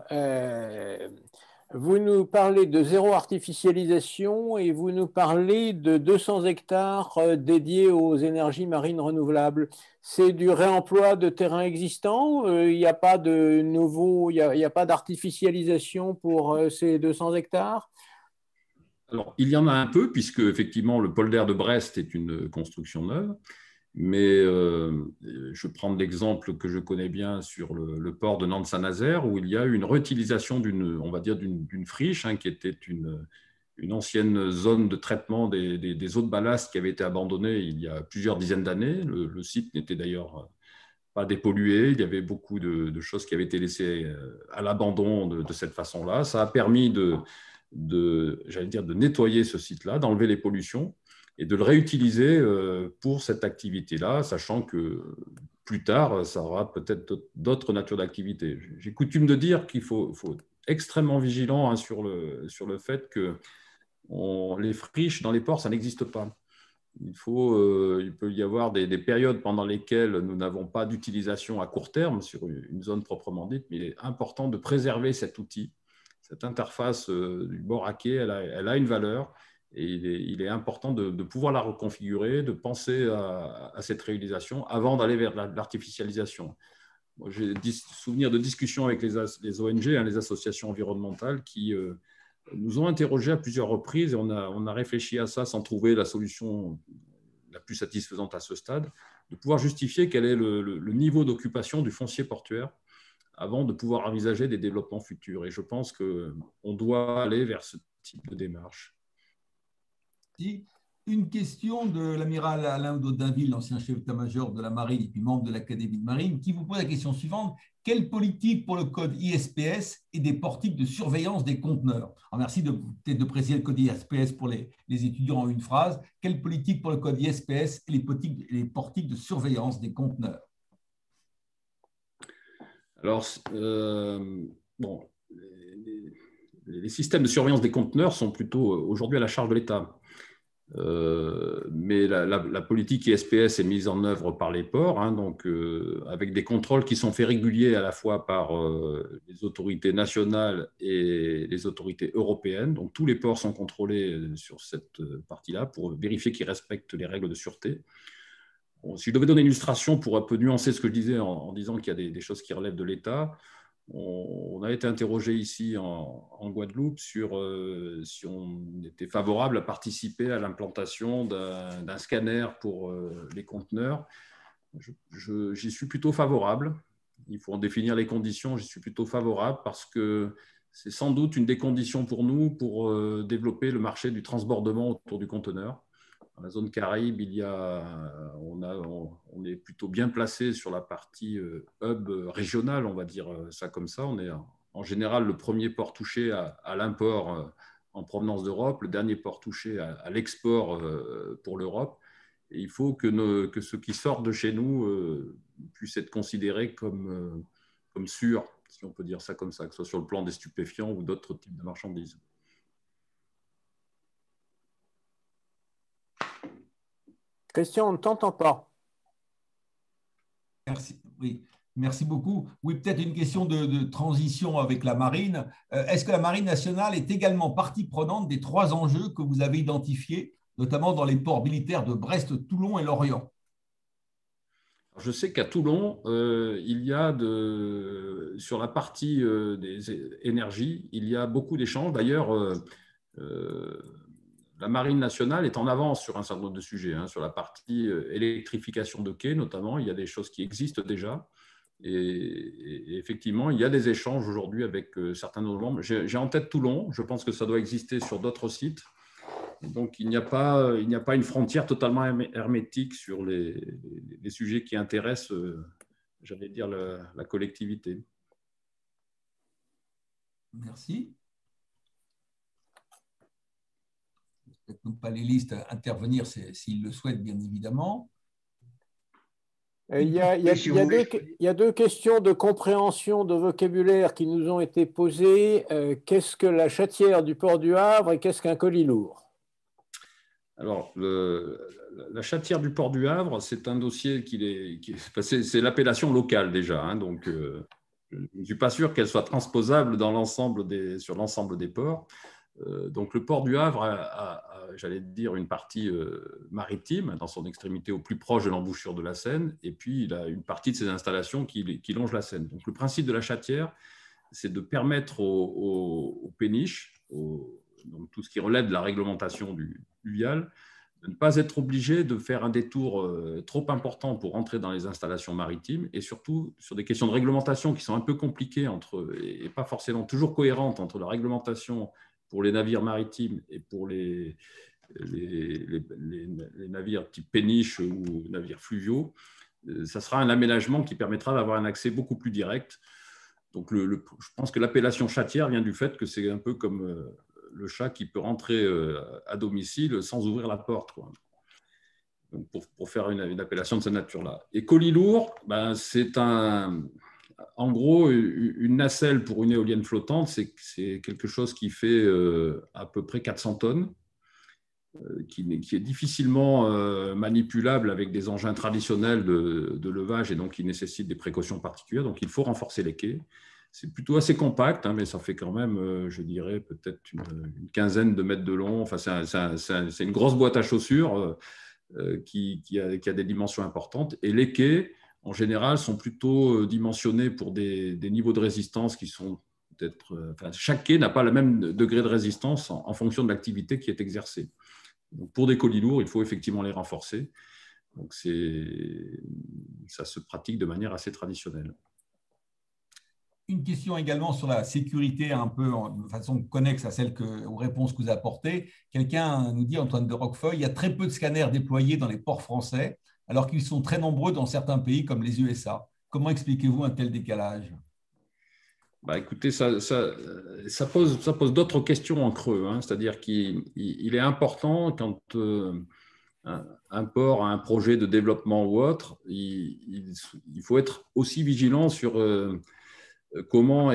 Vous nous parlez de zéro artificialisation et vous nous parlez de 200 hectares dédiés aux énergies marines renouvelables. C'est du réemploi de terrains existants? Il n'y a pas de nouveau, il n'y a pas d'artificialisation pour ces 200 hectares?
Alors, il y en a un peu, puisque effectivement, le polder de Brest est une construction neuve. Mais je prends l'exemple que je connais bien sur le port de Nantes-Saint-Nazaire, où il y a une réutilisation d'une friche, hein, qui était une ancienne zone de traitement des eaux de ballast qui avait été abandonnée il y a plusieurs dizaines d'années. Le site n'était d'ailleurs pas dépollué. Il y avait beaucoup de choses qui avaient été laissées à l'abandon de cette façon-là. Ça a permis j'allais dire, de nettoyer ce site-là, d'enlever les pollutions et de le réutiliser pour cette activité-là, sachant que plus tard, ça aura peut-être d'autres natures d'activité. J'ai coutume de dire qu'il faut être extrêmement vigilant, hein, sur le fait que les friches dans les ports, ça n'existe pas. Il peut y avoir des périodes pendant lesquelles nous n'avons pas d'utilisation à court terme sur une zone proprement dite, mais il est important de préserver cet outil. Cette interface du bord à quai, elle a une valeur. Et il est important de pouvoir la reconfigurer, de penser à cette réutilisation avant d'aller vers l'artificialisation. j'ai souvenir de discussions avec les ONG, les associations environnementales, qui nous ont interrogés à plusieurs reprises et on a réfléchi à ça sans trouver la solution la plus satisfaisante à ce stade, de pouvoir justifier quel est le niveau d'occupation du foncier portuaire avant de pouvoir envisager des développements futurs. Et je pense qu'on doit aller vers ce type de démarche.
Une question de l'amiral Alain Daudinville, l'ancien chef d'état-major de la marine et puis membre de l'Académie de marine, qui vous pose la question suivante. Quelle politique pour le code ISPS et des portiques de surveillance des conteneurs? Alors merci peut-être de préciser le code ISPS pour les étudiants en une phrase. Quelle politique pour le code ISPS et les portiques de surveillance des conteneurs?
Alors, bon, les systèmes de surveillance des conteneurs sont plutôt aujourd'hui à la charge de l'État. Mais la politique ISPS est mise en œuvre par les ports, hein, donc, avec des contrôles qui sont faits réguliers à la fois par les autorités nationales et les autorités européennes. Donc tous les ports sont contrôlés sur cette partie-là pour vérifier qu'ils respectent les règles de sûreté. Bon, si je devais donner une illustration pour un peu nuancer ce que je disais en disant qu'il y a des choses qui relèvent de l'État, on a été interrogé ici en Guadeloupe sur si on était favorable à participer à l'implantation d'un scanner pour les conteneurs. J'y suis plutôt favorable. Il faut en définir les conditions. J'y suis plutôt favorable parce que c'est sans doute une des conditions pour nous pour développer le marché du transbordement autour du conteneur. Dans la zone Caraïbe, on est plutôt bien placé sur la partie hub régionale, on va dire ça comme ça. On est en général le premier port touché à l'import en provenance d'Europe, le dernier port touché à l'export pour l'Europe. Et il faut que ceux qui sortent de chez nous puissent être considérés comme sûrs, si on peut dire ça comme ça, que ce soit sur le plan des stupéfiants ou d'autres types de marchandises.
Christian, on ne t'entend pas.
Merci. Oui. Merci beaucoup. Oui, peut-être une question de transition avec la marine. Est-ce que la Marine nationale est également partie prenante des 3 enjeux que vous avez identifiés, notamment dans les ports militaires de Brest, Toulon et Lorient?
Je sais qu'à Toulon, il y a sur la partie des énergies, il y a beaucoup d'échanges. D'ailleurs, la Marine nationale est en avance sur un certain nombre de sujets, hein, sur la partie électrification de quais notamment. Il y a des choses qui existent déjà. Et effectivement, il y a des échanges aujourd'hui avec certains de nos membres. J'ai en tête Toulon. Je pense que ça doit exister sur d'autres sites. Et donc, il n'y a pas une frontière totalement hermétique sur les sujets qui intéressent, j'allais dire, la collectivité.
Merci. Peut-être pas les listes intervenir s'ils le souhaitent, bien évidemment.
Il y a 2 questions de compréhension de vocabulaire qui nous ont été posées. Qu'est-ce que la chatière du port du Havre et qu'est-ce qu'un colis lourd?
Alors, la chatière du port du Havre, c'est un dossier c'est l'appellation locale déjà, hein, donc je ne suis pas sûr qu'elle soit transposable sur l'ensemble des ports. Donc le port du Havre a j'allais dire, une partie maritime dans son extrémité au plus proche de l'embouchure de la Seine, et puis il a une partie de ses installations qui longe la Seine. Donc le principe de la chatière, c'est de permettre aux péniches, donc tout ce qui relève de la réglementation du fluvial, de ne pas être obligé de faire un détour trop important pour entrer dans les installations maritimes, et surtout sur des questions de réglementation qui sont un peu compliquées et pas forcément toujours cohérentes entre la réglementation pour les navires maritimes et pour les navires type péniche ou navires fluviaux. Ça sera un aménagement qui permettra d'avoir un accès beaucoup plus direct. Donc je pense que l'appellation chatière vient du fait que c'est un peu comme le chat qui peut rentrer à domicile sans ouvrir la porte, quoi. Donc pour faire une appellation de cette nature-là. Et colis lourd, c'est en gros, une nacelle pour une éolienne flottante, c'est quelque chose qui fait à peu près 400 tonnes, qui est difficilement manipulable avec des engins traditionnels de levage et donc qui nécessite des précautions particulières. Donc, il faut renforcer les quais. C'est plutôt assez compact, hein, mais ça fait quand même, je dirais, peut-être une quinzaine de mètres de long. Enfin, c'est une grosse boîte à chaussures qui a des dimensions importantes. Et les quais, en général, sont plutôt dimensionnés pour des niveaux de résistance qui sont peut-être… Enfin, chaque quai n'a pas le même degré de résistance en fonction de l'activité qui est exercée. Donc, pour des colis lourds, il faut effectivement les renforcer. Donc, ça se pratique de manière assez traditionnelle.
Une question également sur la sécurité, un peu de façon connexe à celle aux réponses que vous apportez. Quelqu'un nous dit, Antoine de Roquefeuille, il y a très peu de scanners déployés dans les ports français, alors qu'ils sont très nombreux dans certains pays comme les USA. Comment expliquez-vous un tel décalage ?
Écoutez, ça pose d'autres questions en creux. Hein. C'est-à-dire qu'il est important quand un port a un projet de développement ou autre, il faut être aussi vigilant sur comment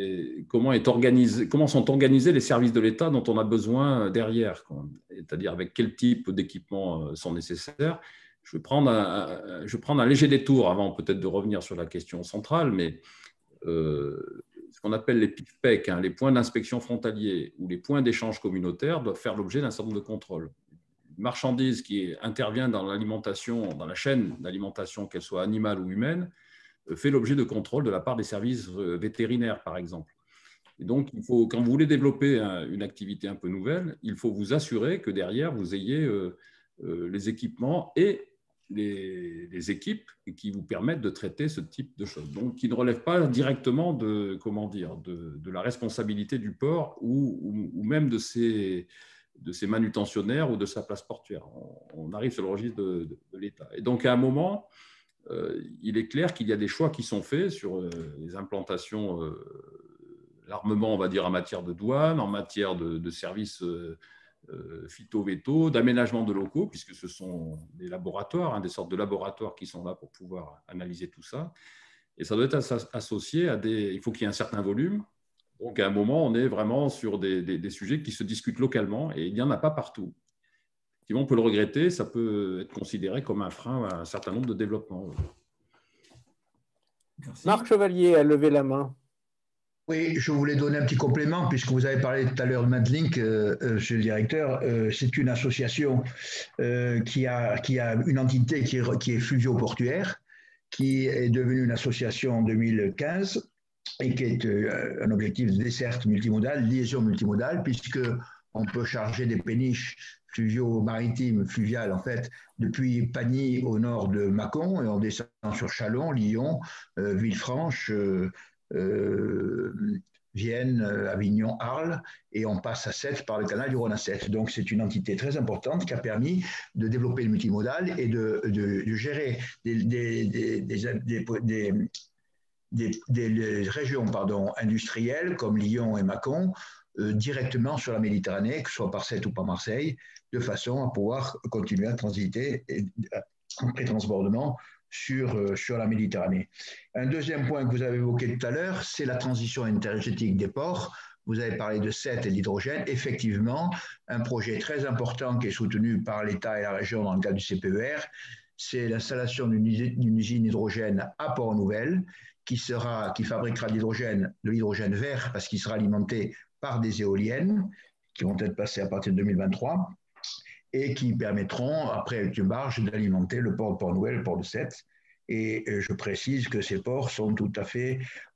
sont organisés les services de l'État dont on a besoin derrière. C'est-à-dire avec quel type d'équipements sont nécessaires. Je vais prendre un léger détour avant peut-être de revenir sur la question centrale, mais ce qu'on appelle les PIC-PEC, les points d'inspection frontaliers ou les points d'échange communautaires doivent faire l'objet d'un certain nombre de contrôles. Une marchandise qui intervient dans l'alimentation, dans la chaîne d'alimentation, qu'elle soit animale ou humaine, fait l'objet de contrôles de la part des services vétérinaires, par exemple. Et donc, quand vous voulez développer une activité un peu nouvelle, il faut vous assurer que derrière, vous ayez les équipements et les équipes qui vous permettent de traiter ce type de choses. Donc, qui ne relèvent pas directement de la responsabilité du port ou même de ses manutentionnaires ou de sa place portuaire. On arrive sur le registre de l'État. Et donc, à un moment, il est clair qu'il y a des choix qui sont faits sur les implantations, l'armement, on va dire, en matière de douane, en matière de services phyto-véto, d'aménagement de locaux, puisque ce sont des laboratoires, des sortes de laboratoires qui sont là pour pouvoir analyser tout ça. Et ça doit être associé à il faut qu'il y ait un certain volume. Donc, à un moment, on est vraiment sur des sujets qui se discutent localement et il n'y en a pas partout. On peut le regretter, ça peut être considéré comme un frein à un certain nombre de développements.
Merci. Marc Chevalier a levé la main.
Oui, je voulais donner un petit complément, puisque vous avez parlé tout à l'heure de Medlink, monsieur le directeur. C'est une association qui a une entité qui est Fluvio-Portuaire, qui est devenue une association en 2015 et qui est un objectif de desserte multimodale, liaison multimodale, puisqu'on peut charger des péniches fluvio-maritimes, fluviales, en fait, depuis Pagny au nord de Mâcon, et on descend sur Châlons, Lyon, Villefranche, Vienne, Avignon, Arles, et on passe à Sète par le canal du Rhône à Sète. Donc, c'est une entité très importante qui a permis de développer le multimodal et de gérer des régions industrielles comme Lyon et Mâcon directement sur la Méditerranée, que ce soit par Sète ou par Marseille, de façon à pouvoir continuer à transiter en pré-transbordement sur la Méditerranée. Un deuxième point que vous avez évoqué tout à l'heure, c'est la transition énergétique des ports. Vous avez parlé de Sète et d'hydrogène. Effectivement, un projet très important qui est soutenu par l'État et la région dans le cadre du CPER, c'est l'installation d'une usine hydrogène à Port-Nouvelle qui fabriquera de l'hydrogène vert parce qu'il sera alimenté par des éoliennes qui vont être placées à partir de 2023 et qui permettront, après avec une barge, d'alimenter le port de Port-Nouvelle, le port de Sète. Et je précise que ces ports sont tout à fait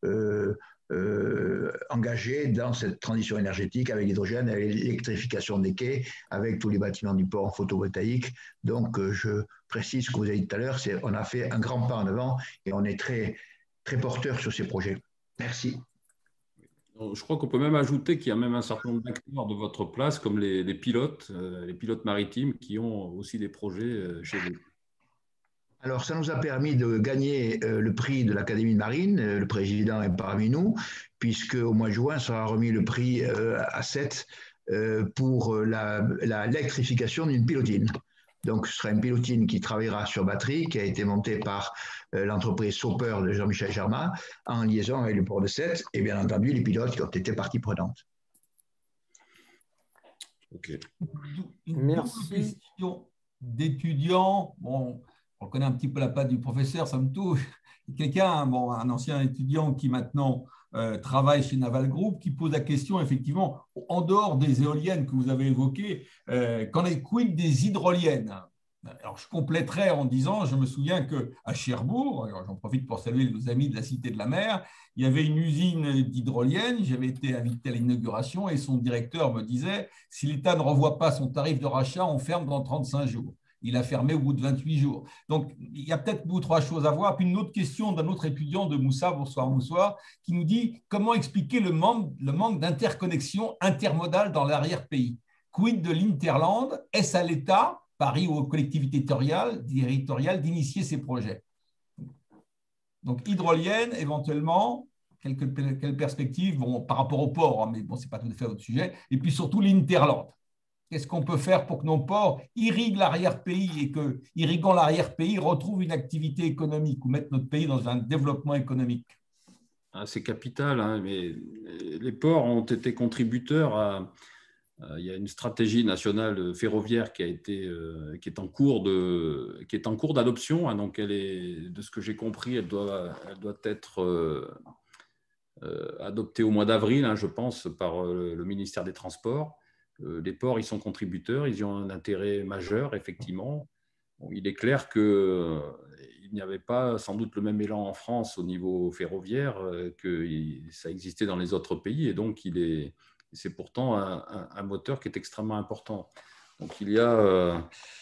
engagés dans cette transition énergétique avec l'hydrogène, avec l'électrification des quais, avec tous les bâtiments du port en photovoltaïque. Donc, je précise ce que vous avez dit tout à l'heure, on a fait un grand pas en avant et on est très, très porteur sur ces projets. Merci.
Je crois qu'on peut même ajouter qu'il y a même un certain nombre d'acteurs de votre place, comme les pilotes maritimes qui ont aussi des projets chez vous.
Alors, ça nous a permis de gagner le prix de l'Académie de Marine. Le président est parmi nous, puisque au mois de juin sera remis le prix à Sète pour l'électrification d'une pilotine. Donc, ce sera une pilotine qui travaillera sur batterie, qui a été montée par l'entreprise Sauper de Jean-Michel Germain, en liaison avec le port de Sète, et bien entendu les pilotes qui ont été partie prenante.
Okay. Une question d'étudiant. Bon, on connaît un petit peu la patte du professeur, ça me touche. Quelqu'un, un ancien étudiant qui maintenant travaille chez Naval Group, qui pose la question, effectivement, en dehors des éoliennes que vous avez évoquées, quid des hydroliennes? Alors, je compléterai en disant, je me souviens qu'à Cherbourg, j'en profite pour saluer nos amis de la Cité de la Mer, il y avait une usine d'hydrolienne, j'avais été invité à l'inauguration et son directeur me disait, si l'État ne revoit pas son tarif de rachat, on ferme dans 35 jours. Il a fermé au bout de 28 jours. Donc, il y a peut-être deux ou trois choses à voir. Puis une autre question d'un autre étudiant de Moussa, bonsoir Moussa, qui nous dit comment expliquer le manque d'interconnexion intermodale dans l'arrière-pays. Quid de l'Interland? Est-ce à l'État, Paris ou aux collectivités territoriales d'initier ces projets? Donc, hydrolienne, éventuellement, quelles perspectives par rapport au port, hein, mais bon, ce n'est pas tout à fait votre sujet. Et puis surtout l'Interland. Qu'est-ce qu'on peut faire pour que nos ports irriguent l'arrière-pays et que, irriguant l'arrière-pays, retrouvent une activité économique ou mettent notre pays dans un développement économique?
C'est capital, hein, mais les ports ont été contributeurs à… Il y a une stratégie nationale ferroviaire qui est en cours d'adoption. Hein, donc, de ce que j'ai compris, elle doit être adoptée au mois d'avril, hein, je pense, par le ministère des Transports. Les ports, ils sont contributeurs, ils ont un intérêt majeur, effectivement. Bon, il est clair qu'il n'y avait pas sans doute le même élan en France au niveau ferroviaire que ça existait dans les autres pays, et donc c'est pourtant un moteur qui est extrêmement important. Donc il y a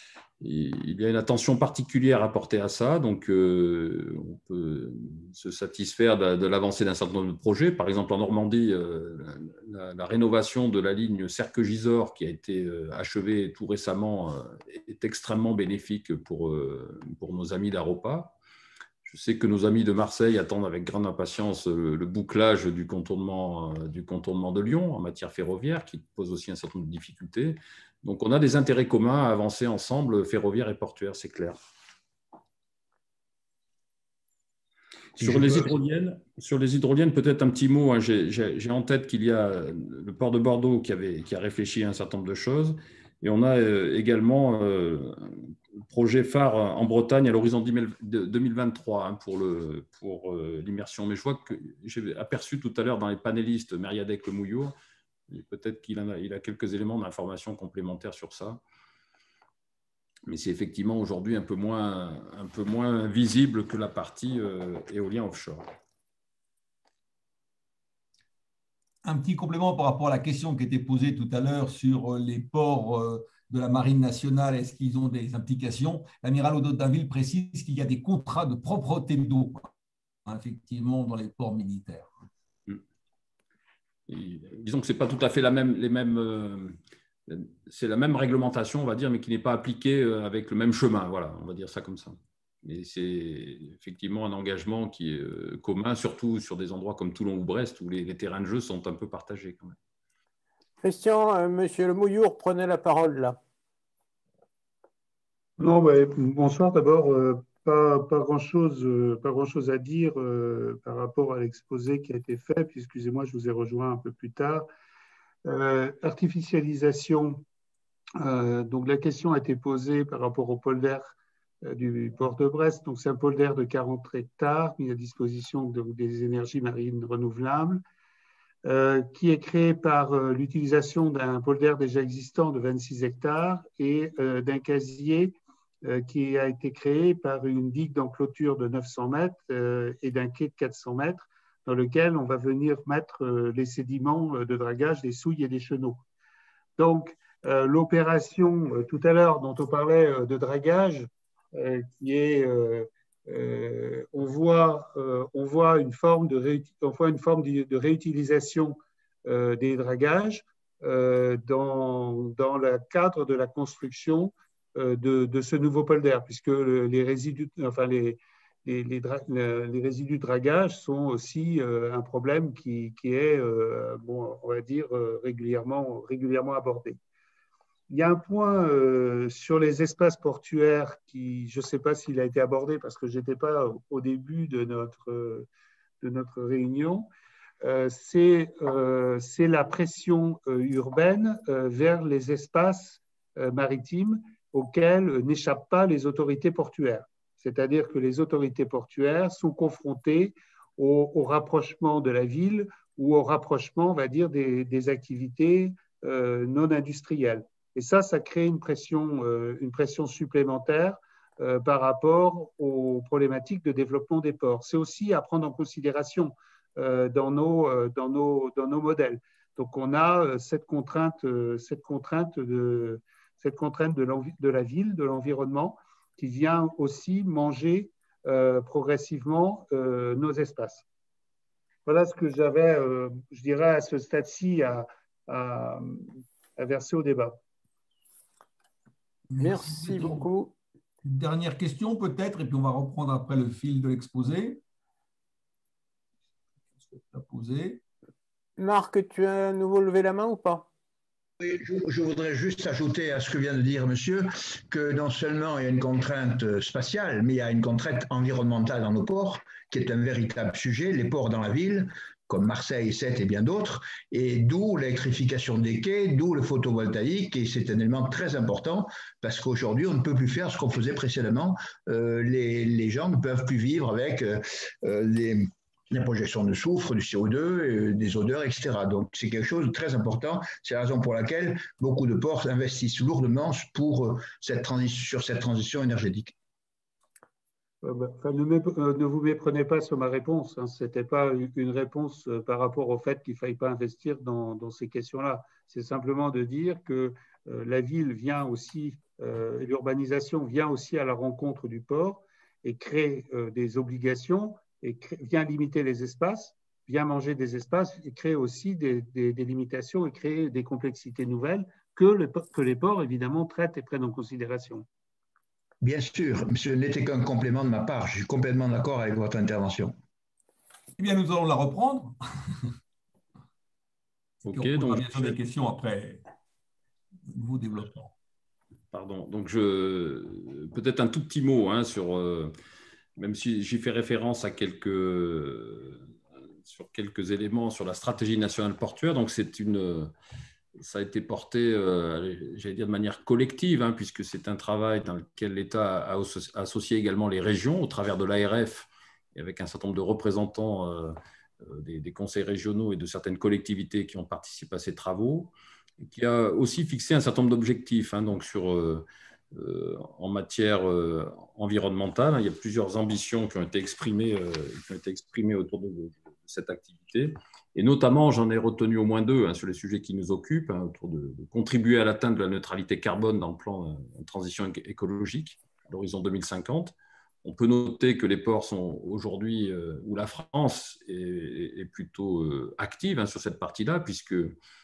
une attention particulière à porter à ça. Donc on peut se satisfaire de l'avancée d'un certain nombre de projets. Par exemple, en Normandie, la rénovation de la ligne Serqueux-Gisors, qui a été achevée tout récemment, est extrêmement bénéfique pour nos amis d'Aropa. Je sais que nos amis de Marseille attendent avec grande impatience le bouclage du contournement de Lyon en matière ferroviaire, qui pose aussi un certain nombre de difficultés. Donc, on a des intérêts communs à avancer ensemble, ferroviaire et portuaire, c'est clair. Sur les hydroliennes, peut-être un petit mot. Hein, j'ai en tête qu'il y a le port de Bordeaux qui a réfléchi à un certain nombre de choses. Et on a également le projet phare en Bretagne à l'horizon 2023 hein, pour l'immersion. Mais je vois que j'ai aperçu tout à l'heure dans les panélistes Mériadec Le Mouillour. Peut-être qu'il a quelques éléments d'information complémentaires sur ça. Mais c'est effectivement aujourd'hui un peu moins visible que la partie éolien offshore.
Un petit complément par rapport à la question qui était posée tout à l'heure sur les ports de la Marine nationale, est-ce qu'ils ont des implications? L'amiral Audoin-Dainville précise qu'il y a des contrats de propreté d'eau, effectivement, dans les ports militaires.
Et, disons que ce n'est pas tout à fait c'est la même réglementation, on va dire, mais qui n'est pas appliquée avec le même chemin. Voilà, on va dire ça comme ça. Mais c'est effectivement un engagement qui est commun, surtout sur des endroits comme Toulon ou Brest, où les terrains de jeu sont un peu partagés quand même.
Christian, monsieur Le Mouillour, prenez la parole là.
Non, ouais, bonsoir d'abord. Pas grand-chose à dire par rapport à l'exposé qui a été fait, puis excusez-moi, je vous ai rejoint un peu plus tard. Artificialisation, donc la question a été posée par rapport au polder du port de Brest. Donc c'est un polder de 40 hectares mis à disposition des énergies marines renouvelables, qui est créé par l'utilisation d'un polder déjà existant de 26 hectares et d'un casier qui a été créé par une digue d'enclôture de 900 mètres et d'un quai de 400 mètres dans lequel on va venir mettre les sédiments de dragage, des souilles et des chenaux. Donc, l'opération tout à l'heure dont on parlait de dragage, qui est, on voit une forme de réutilisation des dragages dans le cadre de la construction de ce nouveau polder, puisque les résidus de dragage sont aussi un problème qui est, bon, on va dire, régulièrement abordé. Il y a un point sur les espaces portuaires qui, je ne sais pas s'il a été abordé parce que je n'étais pas au début de notre réunion, c'est la pression urbaine vers les espaces maritimes auxquels n'échappent pas les autorités portuaires. C'est-à-dire que les autorités portuaires sont confrontées au rapprochement de la ville ou au rapprochement, on va dire, des activités non industrielles. Et ça crée une pression supplémentaire par rapport aux problématiques de développement des ports. C'est aussi à prendre en considération dans nos modèles. Donc, on a cette contrainte de la ville, de l'environnement, qui vient aussi manger progressivement nos espaces. Voilà ce que j'avais, je dirais, à ce stade-ci à verser au débat.
Merci beaucoup.
Une dernière question peut-être, et puis on va reprendre après le fil de l'exposé.
Marc, tu as à nouveau levé la main ou pas?
Oui, je voudrais juste ajouter à ce que vient de dire monsieur, que non seulement il y a une contrainte spatiale, mais il y a une contrainte environnementale dans nos ports, qui est un véritable sujet, les ports dans la ville, comme Marseille, Sète et bien d'autres, et d'où l'électrification des quais, d'où le photovoltaïque, et c'est un élément très important, parce qu'aujourd'hui, on ne peut plus faire ce qu'on faisait précédemment. Les gens ne peuvent plus vivre avec les projections de soufre, du CO2, des odeurs, etc. Donc, c'est quelque chose de très important. C'est la raison pour laquelle beaucoup de ports investissent lourdement sur cette transition énergétique.
Enfin, ne vous méprenez pas sur ma réponse. Hein. Ce n'était pas une réponse par rapport au fait qu'il ne faille pas investir dans ces questions-là. C'est simplement de dire que la ville vient aussi, l'urbanisation vient aussi à la rencontre du port et crée des obligations et vient limiter les espaces, vient manger des espaces et crée aussi des limitations et créer des complexités nouvelles que les ports, évidemment, traitent et prennent en considération.
Bien sûr, ce n'était qu'un complément de ma part. Je suis complètement d'accord avec votre intervention.
Eh bien, nous allons la reprendre.
Ok,
on
donc
bien sûr des questions après nouveau développement.
Pardon, donc peut-être un tout petit mot hein, sur, même si j'y fais référence à sur quelques éléments sur la stratégie nationale portuaire. Donc ça a été porté, j'allais dire de manière collective, hein, puisque c'est un travail dans lequel l'État a associé également les régions au travers de l'ARF et avec un certain nombre de représentants des conseils régionaux et de certaines collectivités qui ont participé à ces travaux, et qui a aussi fixé un certain nombre d'objectifs hein, donc en matière environnementale. Il y a plusieurs ambitions qui ont été exprimées autour de cette activité. Et notamment, j'en ai retenu au moins deux hein, sur les sujets qui nous occupent, hein, autour de contribuer à l'atteinte de la neutralité carbone dans le plan de transition écologique à l'horizon 2050. On peut noter que les ports sont aujourd'hui, où la France est plutôt active hein, sur cette partie-là, puisque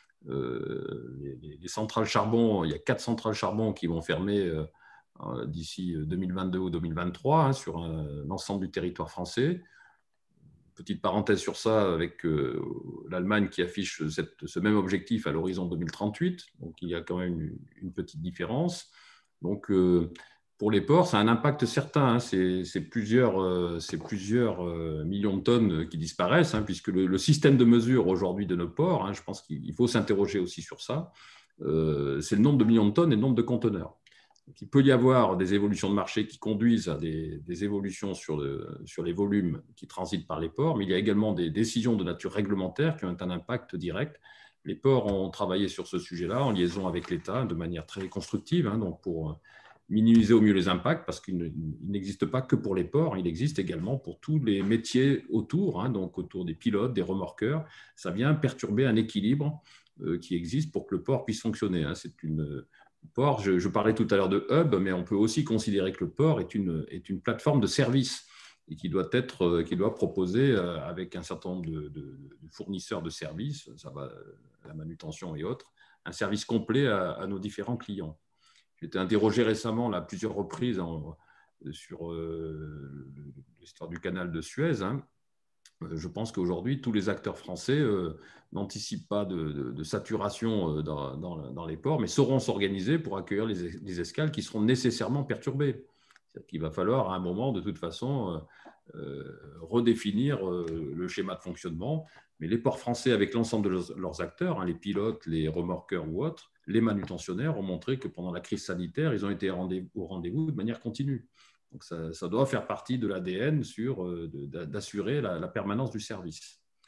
les centrales charbon, il y a 4 centrales charbon qui vont fermer d'ici 2022 ou 2023 hein, sur l'ensemble du territoire français. Petite parenthèse sur ça, avec l'Allemagne qui affiche ce même objectif à l'horizon 2038. Donc, il y a quand même une petite différence. Donc, pour les ports, ça a un impact certain. Hein. C'est plusieurs millions de tonnes qui disparaissent, hein, puisque le système de mesure aujourd'hui de nos ports, hein, je pense qu'il faut s'interroger aussi sur ça, c'est le nombre de millions de tonnes et le nombre de conteneurs. Donc, il peut y avoir des évolutions de marché qui conduisent à des évolutions sur les volumes qui transitent par les ports, mais il y a également des décisions de nature réglementaire qui ont un impact direct. Les ports ont travaillé sur ce sujet-là en liaison avec l'État de manière très constructive, hein, donc pour minimiser au mieux les impacts, parce qu'il n'existe pas que pour les ports, il existe également pour tous les métiers autour, hein, donc autour des pilotes, des remorqueurs. Ça vient perturber un équilibre qui existe pour que le port puisse fonctionner. Hein. C'est une port, je parlais tout à l'heure de hub, mais on peut aussi considérer que le port est une plateforme de service et qui doit proposer avec un certain nombre de fournisseurs de services, ça va, la manutention et autres, un service complet à nos différents clients. J'ai été interrogé récemment à plusieurs reprises sur l'histoire du canal de Suez. Hein. Je pense qu'aujourd'hui, tous les acteurs français n'anticipent pas de saturation dans les ports, mais sauront s'organiser pour accueillir les escales qui seront nécessairement perturbées. C'est-à-dire qu'il va falloir à un moment, de toute façon, redéfinir le schéma de fonctionnement. Mais les ports français, avec l'ensemble de leurs acteurs, hein, les pilotes, les remorqueurs ou autres, les manutentionnaires, ont montré que pendant la crise sanitaire, ils ont été au rendez-vous de manière continue. Donc, ça doit faire partie de l'ADN d'assurer la permanence du service.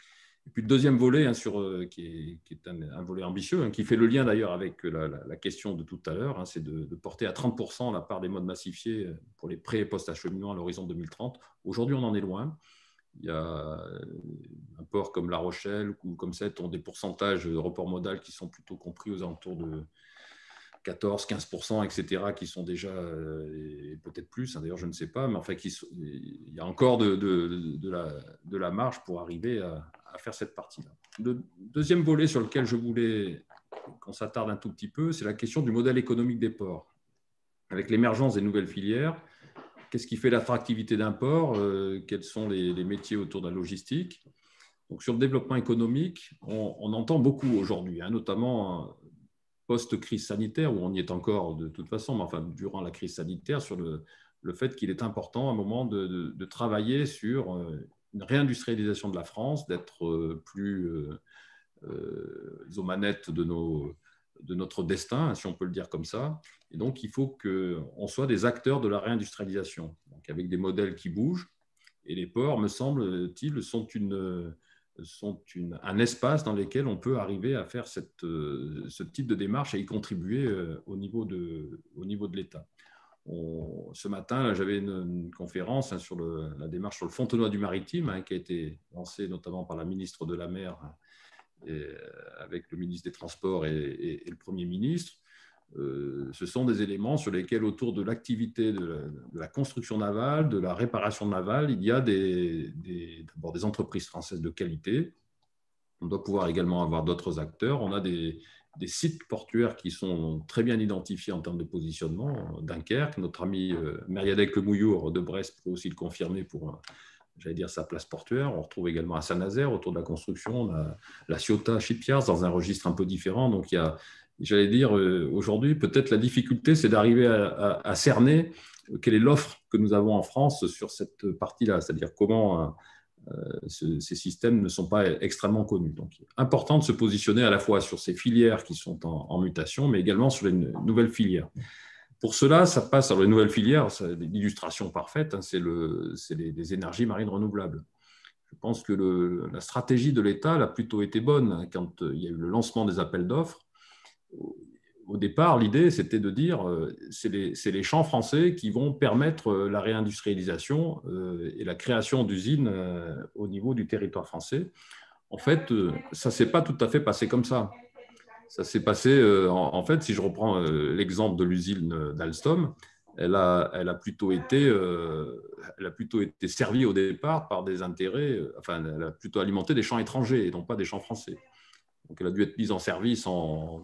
Et puis le deuxième volet, qui est un volet ambitieux, qui fait le lien d'ailleurs avec la question de tout à l'heure, c'est de porter à 30% la part des modes massifiés pour les pré- et post-acheminement à l'horizon 2030. Aujourd'hui, on en est loin. Il y a un port comme La Rochelle ou comme Sète ont des pourcentages de report modal qui sont plutôt compris aux alentours de 14, 15%, etc., qui sont déjà, et peut-être plus, d'ailleurs je ne sais pas, mais enfin il y a encore de la marge pour arriver à faire cette partie-là. Le deuxième volet sur lequel je voulais qu'on s'attarde un tout petit peu, c'est la question du modèle économique des ports. Avec l'émergence des nouvelles filières, qu'est-ce qui fait l'attractivité d'un port? Quels sont les métiers autour de la logistique? Donc, sur le développement économique, on entend beaucoup aujourd'hui, notamment post-crise sanitaire, où on y est encore de toute façon, mais enfin, durant la crise sanitaire, sur le fait qu'il est important à un moment de travailler sur une réindustrialisation de la France, d'être plus aux manettes de notre destin, si on peut le dire comme ça. Et donc, il faut qu'on soit des acteurs de la réindustrialisation, donc avec des modèles qui bougent. Et les ports, me semble-t-il, sont un espace dans lequel on peut arriver à faire ce type de démarche et y contribuer au niveau de l'État. Ce matin, j'avais une conférence sur la démarche sur le Fontenoy du Maritime, qui a été lancée notamment par la ministre de la Mer, avec le ministre des Transports et le Premier ministre. Ce sont des éléments sur lesquels, autour de l'activité de la construction navale, de la réparation navale, il y a d'abord des entreprises françaises de qualité. On doit pouvoir également avoir d'autres acteurs. On a des sites portuaires qui sont très bien identifiés en termes de positionnement. Dunkerque, notre ami Mériadec Le Mouillour de Brest peut aussi le confirmer pour sa place portuaire. On retrouve également à Saint-Nazaire, autour de la construction, on a la Ciotat Shipyards dans un registre un peu différent. Donc, il y a, aujourd'hui, peut-être la difficulté, c'est d'arriver à cerner quelle est l'offre que nous avons en France sur cette partie-là, c'est-à-dire comment ces systèmes ne sont pas extrêmement connus. Donc, important de se positionner à la fois sur ces filières qui sont en mutation, mais également sur les nouvelles filières. Pour cela, ça passe sur les nouvelles filières. L'illustration parfaite, c'est les énergies marines renouvelables. Je pense que la stratégie de l'État a plutôt été bonne quand il y a eu le lancement des appels d'offres. Au départ, l'idée, c'était de dire c'est les champs français qui vont permettre la réindustrialisation et la création d'usines au niveau du territoire français. En fait, ça ne s'est pas tout à fait passé comme ça. Ça s'est passé, en fait, si je reprends l'exemple de l'usine d'Alstom, elle a plutôt été servie au départ par des intérêts, elle a plutôt alimenté des champs étrangers et non pas des champs français. Donc, elle a dû être mise en service en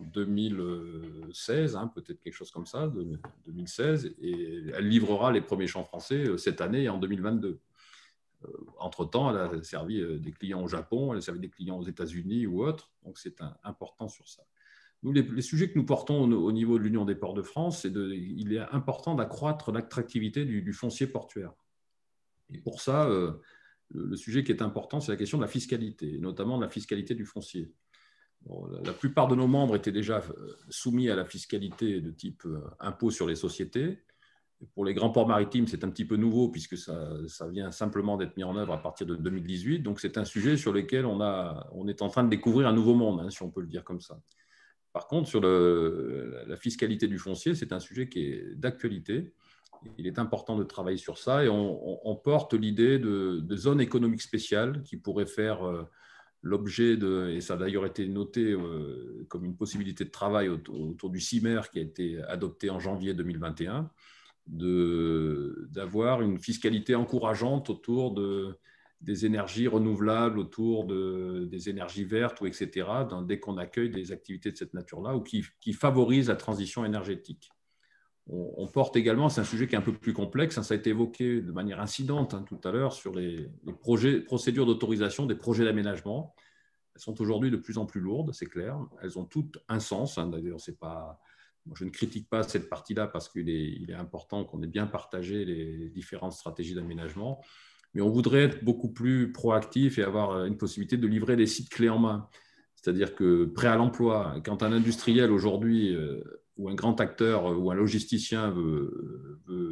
2016, peut-être quelque chose comme ça, 2016, et elle livrera les premiers champs français cette année et en 2022. Entre-temps, elle a servi des clients au Japon, elle a servi des clients aux États-Unis ou autres, donc c'est important sur ça. Nous, les sujets que nous portons au niveau de l'Union des ports de France, il est important d'accroître l'attractivité du foncier portuaire. Et pour ça, le sujet qui est important, c'est la question de la fiscalité, notamment de la fiscalité du foncier. Bon, la plupart de nos membres étaient déjà soumis à la fiscalité de type impôt sur les sociétés. Pour les grands ports maritimes, c'est un petit peu nouveau puisque ça vient simplement d'être mis en œuvre à partir de 2018. Donc, c'est un sujet sur lequel on est en train de découvrir un nouveau monde, si on peut le dire comme ça. Par contre, sur la fiscalité du foncier, c'est un sujet qui est d'actualité. Il est important de travailler sur ça et on porte l'idée de zones économiques spéciales qui pourraient faire l'objet et ça a d'ailleurs été noté comme une possibilité de travail autour du CIMER qui a été adopté en janvier 2021, d'avoir une fiscalité encourageante autour des énergies renouvelables, autour des énergies vertes, etc., dès qu'on accueille des activités de cette nature-là ou qui favorisent la transition énergétique. On porte également, c'est un sujet qui est un peu plus complexe, ça a été évoqué de manière incidente tout à l'heure, sur les procédures d'autorisation des projets d'aménagement. Elles sont aujourd'hui de plus en plus lourdes, c'est clair. Elles ont toutes un sens. D'ailleurs, je ne critique pas cette partie-là parce qu'il est important qu'on ait bien partagé les différentes stratégies d'aménagement. Mais on voudrait être beaucoup plus proactif et avoir une possibilité de livrer des sites clés en main. C'est-à-dire que prêt à l'emploi, quand un industriel aujourd'hui ou un grand acteur ou un logisticien veut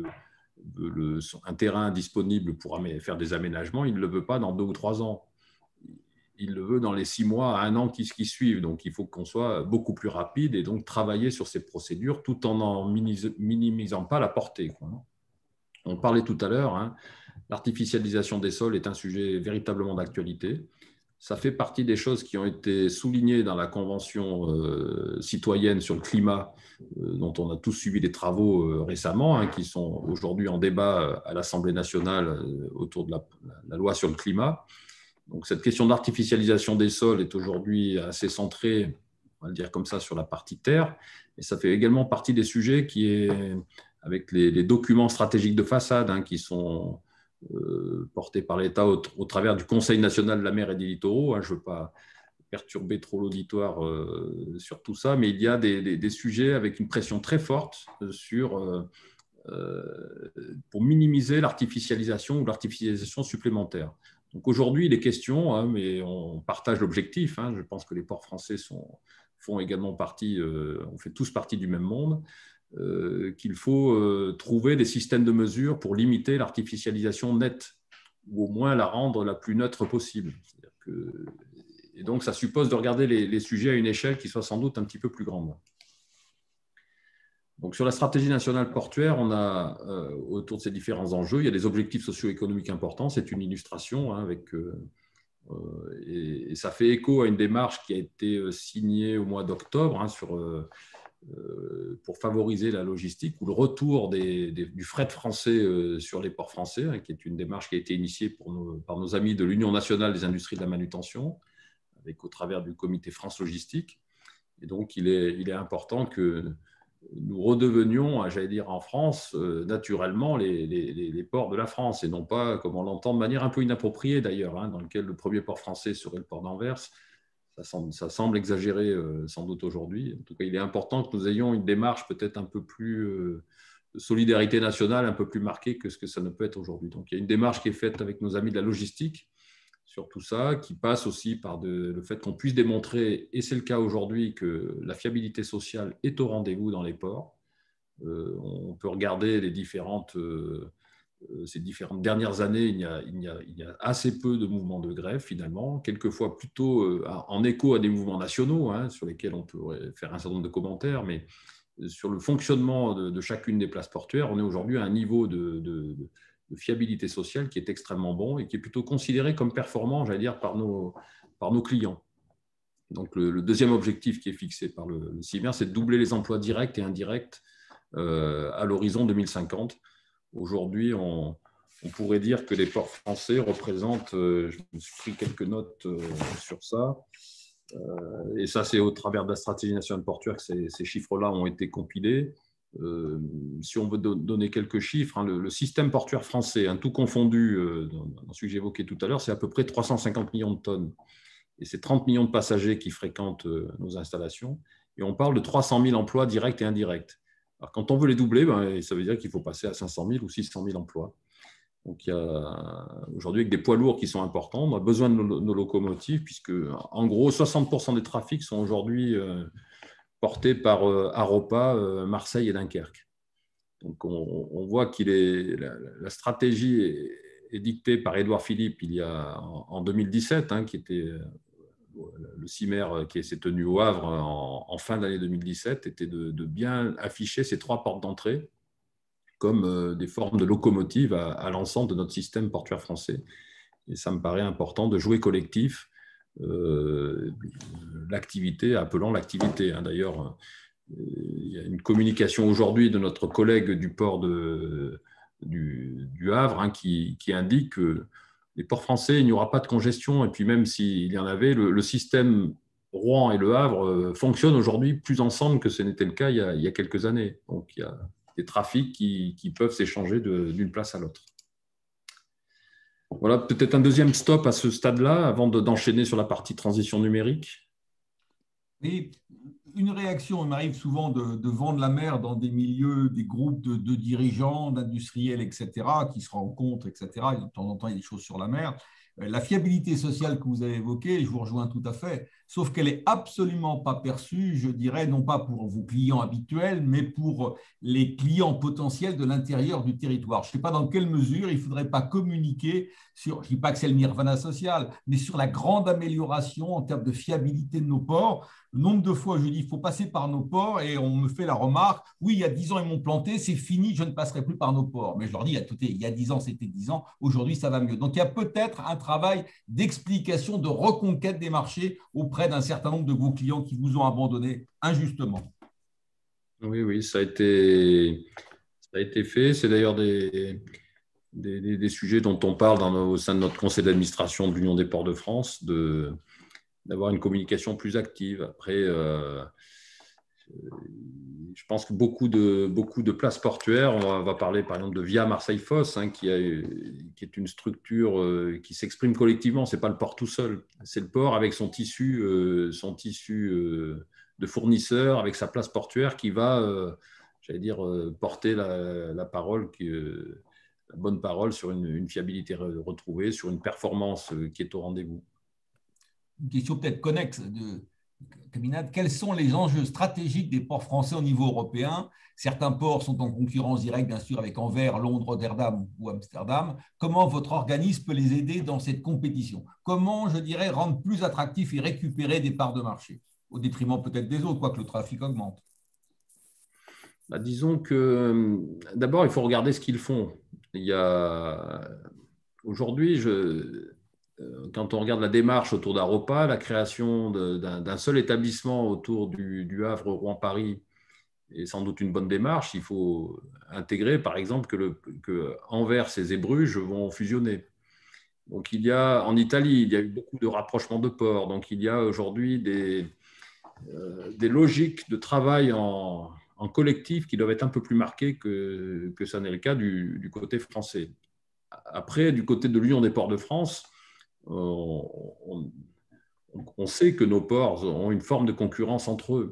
un terrain disponible pour faire des aménagements, il ne le veut pas dans 2 ou 3 ans. il le veut dans les 6 mois à 1 an qui suivent. Donc, il faut qu'on soit beaucoup plus rapide et donc travailler sur ces procédures tout en minimisant pas la portée, quoi. On parlait tout à l'heure, hein, l'artificialisation des sols est un sujet véritablement d'actualité. Ça fait partie des choses qui ont été soulignées dans la Convention citoyenne sur le climat, dont on a tous suivi des travaux récemment, hein, qui sont aujourd'hui en débat à l'Assemblée nationale autour de la loi sur le climat. Donc, cette question d'artificialisation des sols est aujourd'hui assez centrée, on va le dire comme ça, sur la partie terre. Et ça fait également partie des sujets qui est, avec les documents stratégiques de façade, hein, qui sont portés par l'État au travers du Conseil national de la mer et des littoraux. Hein, je ne veux pas perturber trop l'auditoire sur tout ça, mais il y a des sujets avec une pression très forte pour minimiser l'artificialisation ou l'artificialisation supplémentaire. Donc aujourd'hui, il est question, hein, mais on partage l'objectif, hein, je pense que les ports français font également partie, on fait tous partie du même monde, qu'il faut trouver des systèmes de mesure pour limiter l'artificialisation nette, ou au moins la rendre la plus neutre possible. Et donc, ça suppose de regarder les sujets à une échelle qui soit sans doute un petit peu plus grande. Donc, sur la stratégie nationale portuaire, on a, autour de ces différents enjeux, il y a des objectifs socio-économiques importants. C'est une illustration, hein, et ça fait écho à une démarche qui a été signée au mois d'octobre, hein, pour favoriser la logistique ou le retour du fret français sur les ports français, hein, qui est une démarche qui a été initiée par nos amis de l'Union nationale des industries de la manutention, au travers du comité France Logistique. Et donc, il est important que nous redevenions, j'allais dire en France, naturellement les ports de la France, et non pas, comme on l'entend de manière un peu inappropriée d'ailleurs, hein, dans lequel le premier port français serait le port d'Anvers. Ça semble exagéré sans doute aujourd'hui. En tout cas, il est important que nous ayons une démarche peut-être un peu plus de solidarité nationale, un peu plus marquée que ce que ça ne peut être aujourd'hui. Donc, il y a une démarche qui est faite avec nos amis de la logistique sur tout ça, qui passe aussi par le fait qu'on puisse démontrer, et c'est le cas aujourd'hui, que la fiabilité sociale est au rendez-vous dans les ports. On peut regarder ces différentes dernières années, il y a assez peu de mouvements de grève finalement, quelquefois plutôt en écho à des mouvements nationaux, hein, sur lesquels on pourrait faire un certain nombre de commentaires, mais sur le fonctionnement de chacune des places portuaires, on est aujourd'hui à un niveau de fiabilité sociale qui est extrêmement bon et qui est plutôt considéré comme performant, j'allais dire, par nos clients. Donc le deuxième objectif qui est fixé par le CIMER, c'est de doubler les emplois directs et indirects à l'horizon 2050. Aujourd'hui, on pourrait dire que les ports français représentent, je me suis pris quelques notes sur ça, et ça c'est au travers de la stratégie nationale portuaire que ces chiffres-là ont été compilés. Si on veut donner quelques chiffres, hein, le système portuaire français, hein, tout confondu, dans celui que j'évoquais tout à l'heure, c'est à peu près 350 millions de tonnes. Et c'est 30 millions de passagers qui fréquentent nos installations. Et on parle de 300 000 emplois directs et indirects. Alors, quand on veut les doubler, ça veut dire qu'il faut passer à 500 000 ou 600 000 emplois. Donc, il y a aujourd'hui, avec des poids lourds qui sont importants, on a besoin de nos locomotives, puisque, en gros, 60% des trafics sont aujourd'hui portés par Aropa, Marseille et Dunkerque. Donc, on voit la stratégie est dictée par Édouard Philippe en 2017, hein, qui était le CIMER qui s'est tenu au Havre en fin d'année 2017, était de bien afficher ces 3 portes d'entrée comme des formes de locomotives à l'ensemble de notre système portuaire français. Et ça me paraît important de jouer collectif l'activité, appelant l'activité. Hein. D'ailleurs, il y a une communication aujourd'hui de notre collègue du port du Havre, hein, qui indique que les ports français, il n'y aura pas de congestion. Et puis même s'il y en avait, le système Rouen et Le Havre fonctionnent aujourd'hui plus ensemble que ce n'était le cas il y a quelques années. Donc il y a des trafics qui peuvent s'échanger d'une place à l'autre. Voilà, peut-être un deuxième stop à ce stade-là, avant d'enchaîner sur la partie transition numérique.
Et une réaction, il m'arrive souvent de vendre la mer dans des milieux, des groupes de dirigeants, d'industriels, etc., qui se rencontrent, etc. Et de temps en temps, il y a des choses sur la mer. La fiabilité sociale que vous avez évoquée, je vous rejoins tout à fait, sauf qu'elle n'est absolument pas perçue, je dirais, non pas pour vos clients habituels, mais pour les clients potentiels de l'intérieur du territoire. Je ne sais pas dans quelle mesure il ne faudrait pas communiquer sur, je ne dis pas que c'est le nirvana social, mais sur la grande amélioration en termes de fiabilité de nos ports. Le nombre de fois, je dis, il faut passer par nos ports et on me fait la remarque, oui, il y a 10 ans, ils m'ont planté, c'est fini, je ne passerai plus par nos ports. Mais je leur dis, il y a 10 ans, c'était 10 ans, aujourd'hui, ça va mieux. Donc, il y a peut-être un travail d'explication, de reconquête des marchés auprès d'un certain nombre de vos clients qui vous ont abandonné injustement.
Oui, oui, ça a été fait. C'est d'ailleurs des sujets dont on parle au sein de notre conseil d'administration de l'Union des ports de France, d'avoir une communication plus active. Après, je pense que beaucoup de places portuaires, on va parler par exemple de Via Marseille-Fos, hein, qui est une structure qui s'exprime collectivement. Ce n'est pas le port tout seul, c'est le port avec son tissu de fournisseurs, avec sa place portuaire qui va, j'allais dire, porter la parole, la bonne parole sur une fiabilité retrouvée, sur une performance qui est au rendez-vous.
Une question peut-être connexe de Caminade. Quels sont les enjeux stratégiques des ports français au niveau européen? Certains ports sont en concurrence directe, bien sûr, avec Anvers, Londres, Rotterdam ou Amsterdam. Comment votre organisme peut les aider dans cette compétition? Comment, je dirais, rendre plus attractifs et récupérer des parts de marché, au détriment peut-être des autres, quoique le trafic augmente?
Bah, disons que d'abord, il faut regarder ce qu'ils font. Aujourd'hui, quand on regarde la démarche autour d'Aropa, la création d'un seul établissement autour du Havre, Rouen, Paris est sans doute une bonne démarche. Il faut intégrer, par exemple, que Anvers et Zeebrugge vont fusionner. Donc, en Italie, il y a eu beaucoup de rapprochements de ports. Donc, il y a aujourd'hui des logiques de travail en collectif qui doivent être un peu plus marquées que ça n'est le cas du côté français. Après, du côté de l'Union des ports de France, on sait que nos ports ont une forme de concurrence entre eux.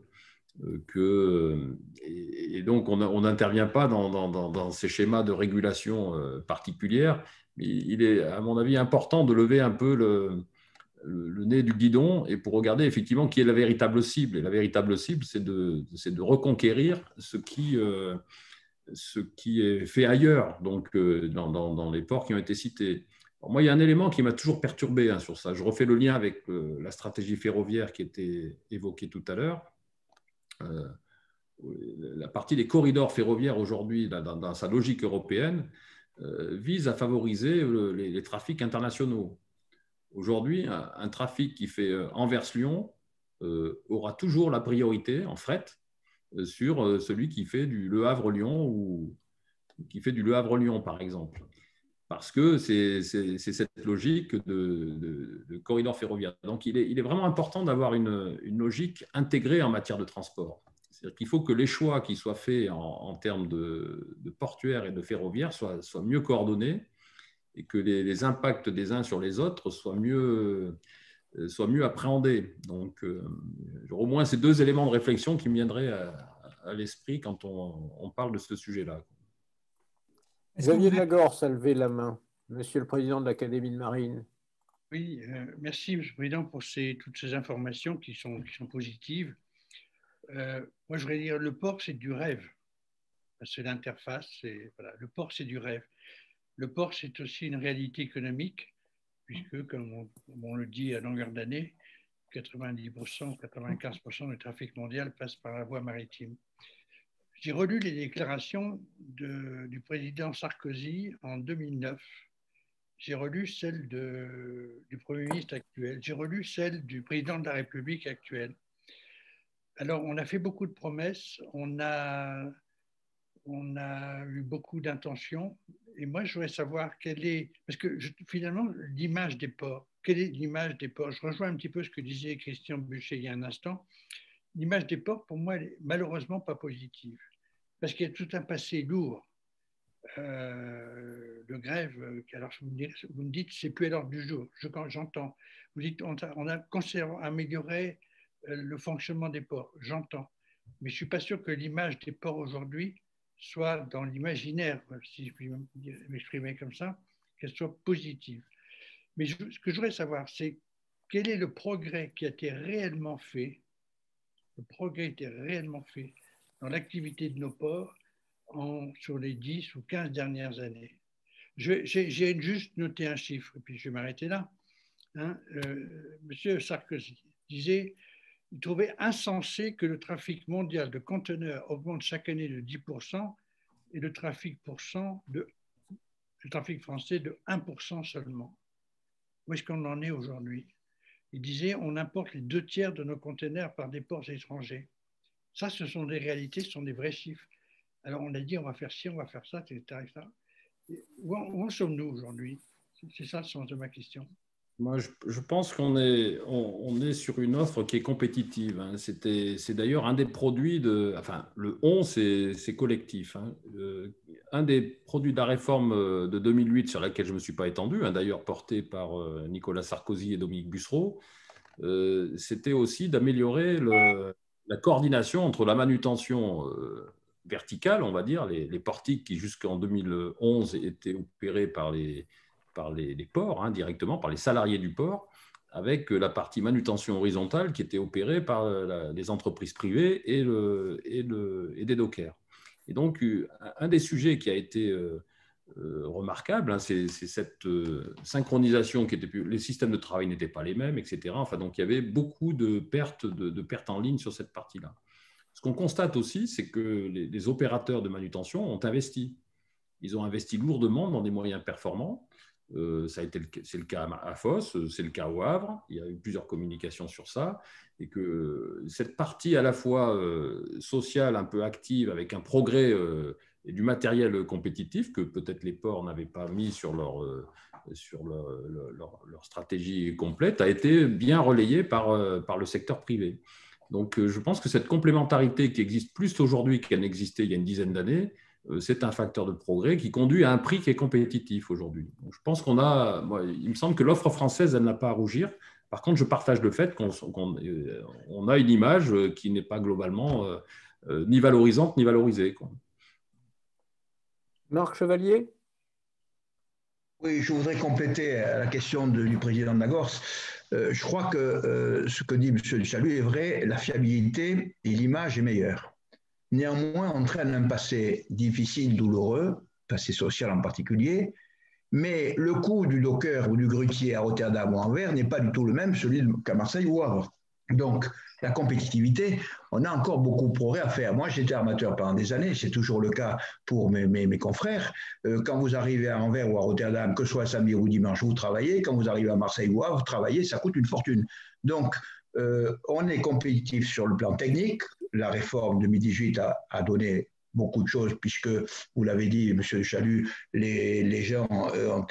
Et donc, on n'intervient pas dans ces schémas de régulation particulière. Mais il est, à mon avis, important de lever un peu le nez du guidon et pour regarder effectivement qui est la véritable cible. Et la véritable cible, c'est de reconquérir ce qui est fait ailleurs, donc dans les ports qui ont été cités. Alors, moi, il y a un élément qui m'a toujours perturbé sur ça. Je refais le lien avec la stratégie ferroviaire qui était évoquée tout à l'heure. La partie des corridors ferroviaires aujourd'hui, dans sa logique européenne, vise à favoriser les trafics internationaux. Aujourd'hui, un trafic qui fait Anvers-Lyon aura toujours la priorité en fret sur celui qui fait du Le Havre-Lyon ou qui fait du Le Havre-Lyon, par exemple. Parce que c'est cette logique de corridor ferroviaire. Donc, il est vraiment important d'avoir une logique intégrée en matière de transport. C'est-à-dire qu'il faut que les choix qui soient faits en termes de portuaire et de ferroviaire soient mieux coordonnés et que les impacts des uns sur les autres soient mieux appréhendés. Donc, au moins ces deux éléments de réflexion qui me viendraient à l'esprit quand on parle de ce sujet-là.
Xavier Delagorce a levé la main, Monsieur le Président de l'Académie de Marine.
Oui, merci, Monsieur le Président, pour toutes ces informations qui sont positives. Moi, je voudrais dire, le port, c'est du rêve. C'est l'interface. Voilà, le port, c'est du rêve. Le port, c'est aussi une réalité économique, puisque, comme on le dit à longueur d'année, 90%, 95% du trafic mondial passe par la voie maritime. J'ai relu les déclarations du président Sarkozy en 2009. J'ai relu celles du Premier ministre actuel. J'ai relu celles du président de la République actuelle. Alors, on a fait beaucoup de promesses, on a eu beaucoup d'intentions. Et moi, je voudrais savoir parce que finalement, l'image des ports, quelle est l'image des ports? Je rejoins un petit peu ce que disait Christian Buchet il y a un instant. L'image des ports, pour moi, elle n'est malheureusement pas positive. Parce qu'il y a tout un passé lourd de grève. Alors, vous me dites, c'est plus à l'ordre du jour. J'entends. Vous dites, on a amélioré le fonctionnement des ports. J'entends. Mais je ne suis pas sûr que l'image des ports aujourd'hui soit dans l'imaginaire, si je puis m'exprimer comme ça, qu'elle soit positive. Mais ce que je voudrais savoir, c'est quel est le progrès qui a été réellement fait, le progrès qui a été réellement fait dans l'activité de nos ports sur les 10 ou 15 dernières années. J'ai juste noté un chiffre, et puis je vais m'arrêter là. Monsieur Sarkozy disait, il trouvait insensé que le trafic mondial de conteneurs augmente chaque année de 10% et le trafic français de 1% seulement. Où est-ce qu'on en est aujourd'hui? Il disait, on importe les 2 tiers de nos conteneurs par des ports étrangers. Ça, ce sont des réalités, ce sont des vrais chiffres. Alors, on a dit, on va faire ci, on va faire ça, etc. Où en sommes-nous aujourd'hui? C'est ça le sens de ma question.
Moi, je pense qu'on est, on est sur une offre qui est compétitive. Hein. C'est d'ailleurs un des produits enfin, le on, c'est collectif. Hein. Un des produits de la réforme de 2008 sur laquelle je ne me suis pas étendu, hein, d'ailleurs porté par Nicolas Sarkozy et Dominique Bussereau, c'était aussi d'améliorer la coordination entre la manutention verticale, on va dire, les portiques qui jusqu'en 2011 étaient opérés par les ports, hein, directement, par les salariés du port, avec la partie manutention horizontale qui était opérée par les entreprises privées et des dockers. Et donc, un des sujets qui a été remarquable, hein, c'est cette synchronisation qui était plus, les systèmes de travail n'étaient pas les mêmes, etc. Enfin, donc, il y avait beaucoup de pertes en ligne sur cette partie-là. Ce qu'on constate aussi, c'est que les opérateurs de manutention ont investi. Ils ont investi lourdement dans des moyens performants. C'est le cas à Fos, c'est le cas au Havre. Il y a eu plusieurs communications sur ça. Et que cette partie à la fois sociale, un peu active, avec un progrès et du matériel compétitif que peut-être les ports n'avaient pas mis sur leur stratégie complète, a été bien relayée par le secteur privé. Donc, je pense que cette complémentarité qui existe plus aujourd'hui qu'elle n'existait il y a une dizaine d'années, c'est un facteur de progrès qui conduit à un prix qui est compétitif aujourd'hui. Donc, je pense il me semble que l'offre française, elle n'a pas à rougir. Par contre, je partage le fait qu'on a une image qui n'est pas globalement ni valorisante ni valorisée, quoi.
Marc Chevalier?
Oui, je voudrais compléter la question du président de la Gorse. Je crois que ce que dit M. Duchalut est vrai, la fiabilité et l'image est meilleure. Néanmoins, on traîne un passé difficile, douloureux, passé social en particulier, mais le coût du docker ou du grutier à Rotterdam ou à Anvers n'est pas du tout le même celui qu'à Marseille ou à Havre. Donc, la compétitivité, on a encore beaucoup de progrès à faire. Moi, j'étais armateur pendant des années, c'est toujours le cas pour mes confrères. Quand vous arrivez à Anvers ou à Rotterdam, que ce soit samedi ou dimanche, vous travaillez. Quand vous arrivez à Marseille ou à Havre, vous travaillez, ça coûte une fortune. Donc, on est compétitif sur le plan technique. La réforme 2018 a donné beaucoup de choses, puisque, vous l'avez dit, M. Chalut, les gens ont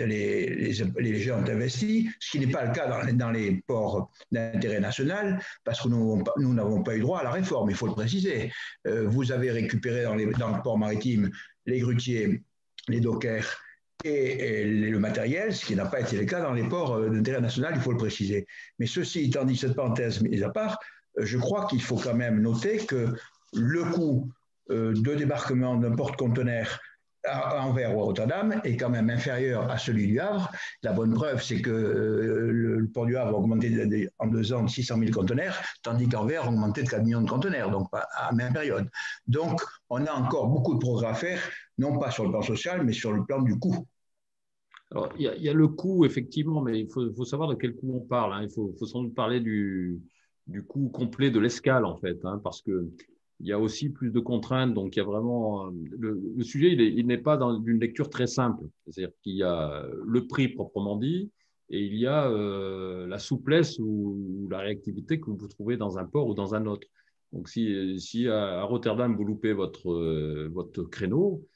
investi, ce qui n'est pas le cas dans les ports d'intérêt national, parce que nous n'avons pas eu droit à la réforme, il faut le préciser. Vous avez récupéré dans le port maritime les grutiers, les dockers et le matériel, ce qui n'a pas été le cas dans les ports d'intérêt national, il faut le préciser. Mais ceci étant dit, cette parenthèse mise à part, je crois qu'il faut quand même noter que le coût de débarquement d'un porte-conteneur à Anvers ou à Rotterdam est quand même inférieur à celui du Havre. La bonne preuve, c'est que le port du Havre a augmenté en 2 ans de 600 000 conteneurs, tandis qu'Anvers a augmenté de 4 millions de conteneurs, donc pas à la même période. Donc, on a encore beaucoup de progrès à faire, non pas sur le plan social, mais sur le plan du coût.
Alors, il y a le coût, effectivement, mais il faut savoir de quel coût on parle. Hein. Il faut sans doute parler du coût complet de l'escale, en fait, hein, parce que il y a aussi plus de contraintes, donc il y a vraiment… Le sujet, il n'est pas dans une lecture très simple. C'est-à-dire qu'il y a le prix proprement dit et il y a la souplesse ou la réactivité que vous trouvez dans un port ou dans un autre. Donc, si à Rotterdam, vous loupez votre créneau,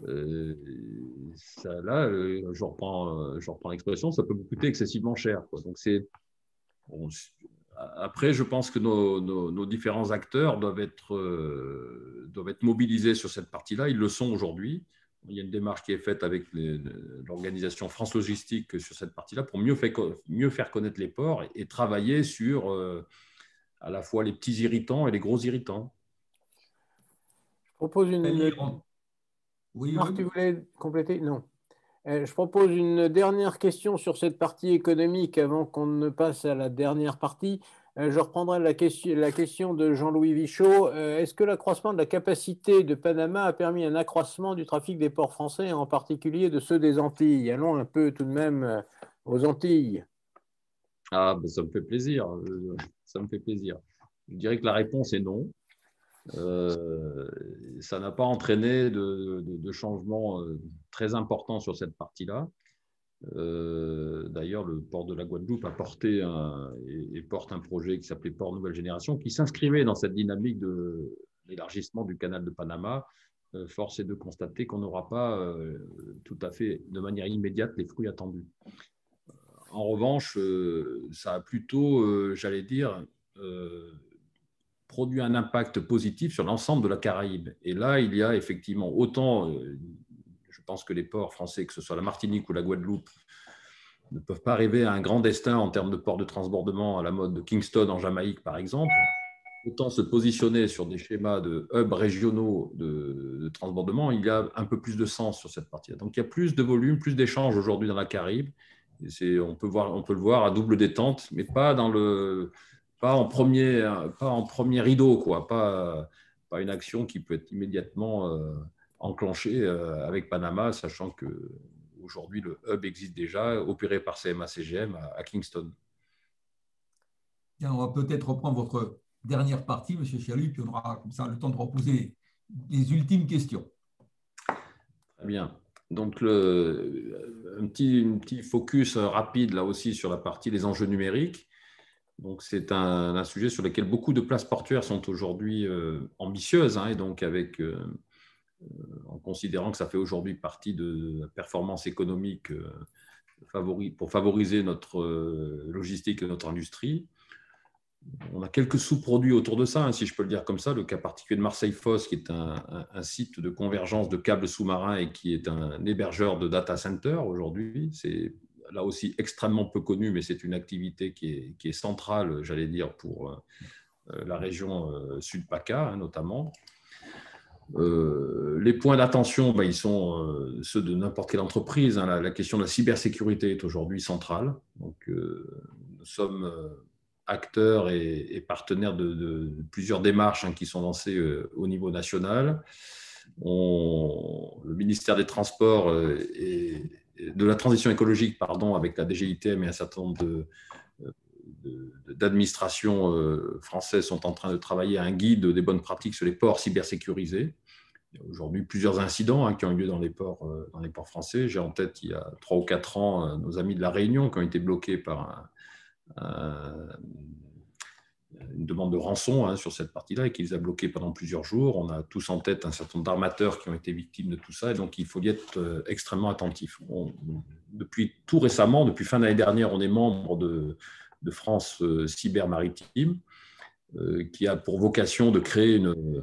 là, je reprends l'expression, ça peut vous coûter excessivement cher, quoi. Donc, après, je pense que nos différents acteurs doivent être mobilisés sur cette partie-là. Ils le sont aujourd'hui. Il y a une démarche qui est faite avec l'organisation France Logistique sur cette partie-là pour mieux faire connaître les ports et travailler sur à la fois les petits irritants et les gros irritants.
Je propose une…
Oui,
Marc, tu voulais compléter? Non. Je propose une dernière question sur cette partie économique avant qu'on ne passe à la dernière partie. Je reprendrai la question de Jean-Louis Vichot. Est-ce que l'accroissement de la capacité de Panama a permis un accroissement du trafic des ports français, en particulier de ceux des Antilles? Allons un peu tout de même aux Antilles.
Ah, ben, ça me fait plaisir. Ça me fait plaisir. Je dirais que la réponse est non. Ça n'a pas entraîné de changements très importants sur cette partie-là. D'ailleurs, le port de la Guadeloupe a porté et porte un projet qui s'appelait Port Nouvelle Génération, qui s'inscrivait dans cette dynamique de l'élargissement du canal de Panama. Force est de constater qu'on n'aura pas tout à fait de manière immédiate les fruits attendus. En revanche, ça a plutôt, j'allais dire, produit un impact positif sur l'ensemble de la Caraïbe. Et là, il y a effectivement autant, je pense que les ports français, que ce soit la Martinique ou la Guadeloupe, ne peuvent pas arriver à un grand destin en termes de ports de transbordement à la mode de Kingston en Jamaïque, par exemple. Autant se positionner sur des schémas de hubs régionaux de transbordement, il y a un peu plus de sens sur cette partie-là. Donc, il y a plus de volume, plus d'échanges aujourd'hui dans la Caraïbe. On peut le voir à double détente, mais pas en premier rideau, quoi. Pas une action qui peut être immédiatement enclenchée avec Panama, sachant qu'aujourd'hui, le hub existe déjà, opéré par CMA-CGM à Kingston.
Bien, on va peut-être reprendre votre dernière partie, M. Chalut, puis on aura comme ça le temps de reposer les ultimes questions.
Très bien. Donc, un petit focus rapide là aussi sur la partie des enjeux numériques. Donc, c'est un sujet sur lequel beaucoup de places portuaires sont aujourd'hui ambitieuses, et donc en considérant que ça fait aujourd'hui partie de la performance économique pour favoriser notre logistique et notre industrie. On a quelques sous-produits autour de ça, si je peux le dire comme ça. Le cas particulier de Marseille-Fos, qui est un site de convergence de câbles sous-marins et qui est un hébergeur de data center aujourd'hui. C'est là aussi extrêmement peu connu, mais c'est une activité qui est centrale, j'allais dire, pour la région Sud-PACA, notamment. Les points d'attention, ils sont ceux de n'importe quelle entreprise. La question de la cybersécurité est aujourd'hui centrale. Donc, nous sommes acteurs et partenaires de plusieurs démarches qui sont lancées au niveau national. Le ministère des Transports et de la transition écologique, avec la DGITM et un certain nombre d'administrations françaises sont en train de travailler à un guide des bonnes pratiques sur les ports cybersécurisés. Il y a aujourd'hui plusieurs incidents qui ont eu lieu dans les ports français. J'ai en tête, il y a 3 ou 4 ans, nos amis de La Réunion qui ont été bloqués par une demande de rançon sur cette partie-là et qui les a bloqués pendant plusieurs jours. On a tous en tête un certain nombre d'armateurs qui ont été victimes de tout ça, et donc il faut y être extrêmement attentif. Depuis tout récemment, depuis fin d'année dernière, on est membre de France Cyber Maritime, qui a pour vocation de créer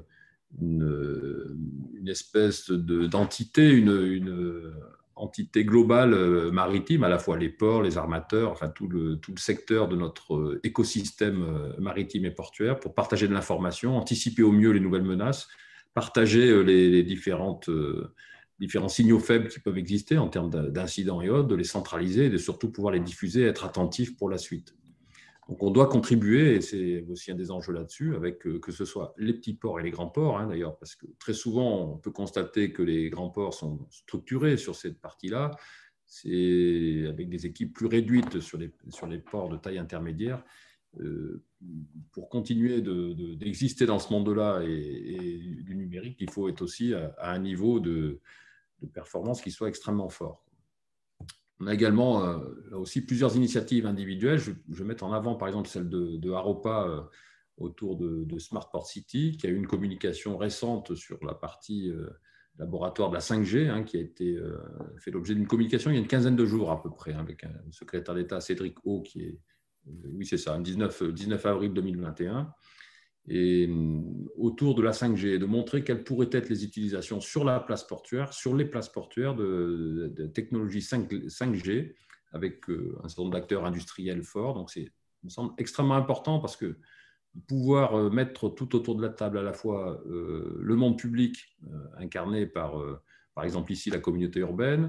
une espèce d'entité, une entité globale maritime, à la fois les ports, les armateurs, enfin tout le secteur de notre écosystème maritime et portuaire, pour partager de l'information, anticiper au mieux les nouvelles menaces, partager les différents signaux faibles qui peuvent exister en termes d'incidents et autres, de les centraliser et de surtout pouvoir les diffuser et être attentifs pour la suite. Donc, on doit contribuer, et c'est aussi un des enjeux là-dessus, avec que ce soit les petits ports et les grands ports, d'ailleurs, parce que très souvent, on peut constater que les grands ports sont structurés sur cette partie-là. C'est avec des équipes plus réduites sur les ports de taille intermédiaire. Pour continuer d'exister dans ce monde-là et du numérique, il faut être aussi à un niveau de performance qui soit extrêmement fort. On a également là aussi plusieurs initiatives individuelles. Je vais mettre en avant par exemple celle de Haropa autour de Smart Port City, qui a eu une communication récente sur la partie laboratoire de la 5G, qui a été fait l'objet d'une communication il y a une quinzaine de jours à peu près, avec un secrétaire d'État, Cédric O, qui est, oui c'est ça, le 19 avril 2021. Et autour de la 5G, de montrer quelles pourraient être les utilisations sur la place portuaire, sur les places portuaires de technologie 5G, avec un certain nombre d'acteurs industriels forts. Donc, il me semble extrêmement important parce que pouvoir mettre tout autour de la table à la fois le monde public, incarné par exemple ici la communauté urbaine,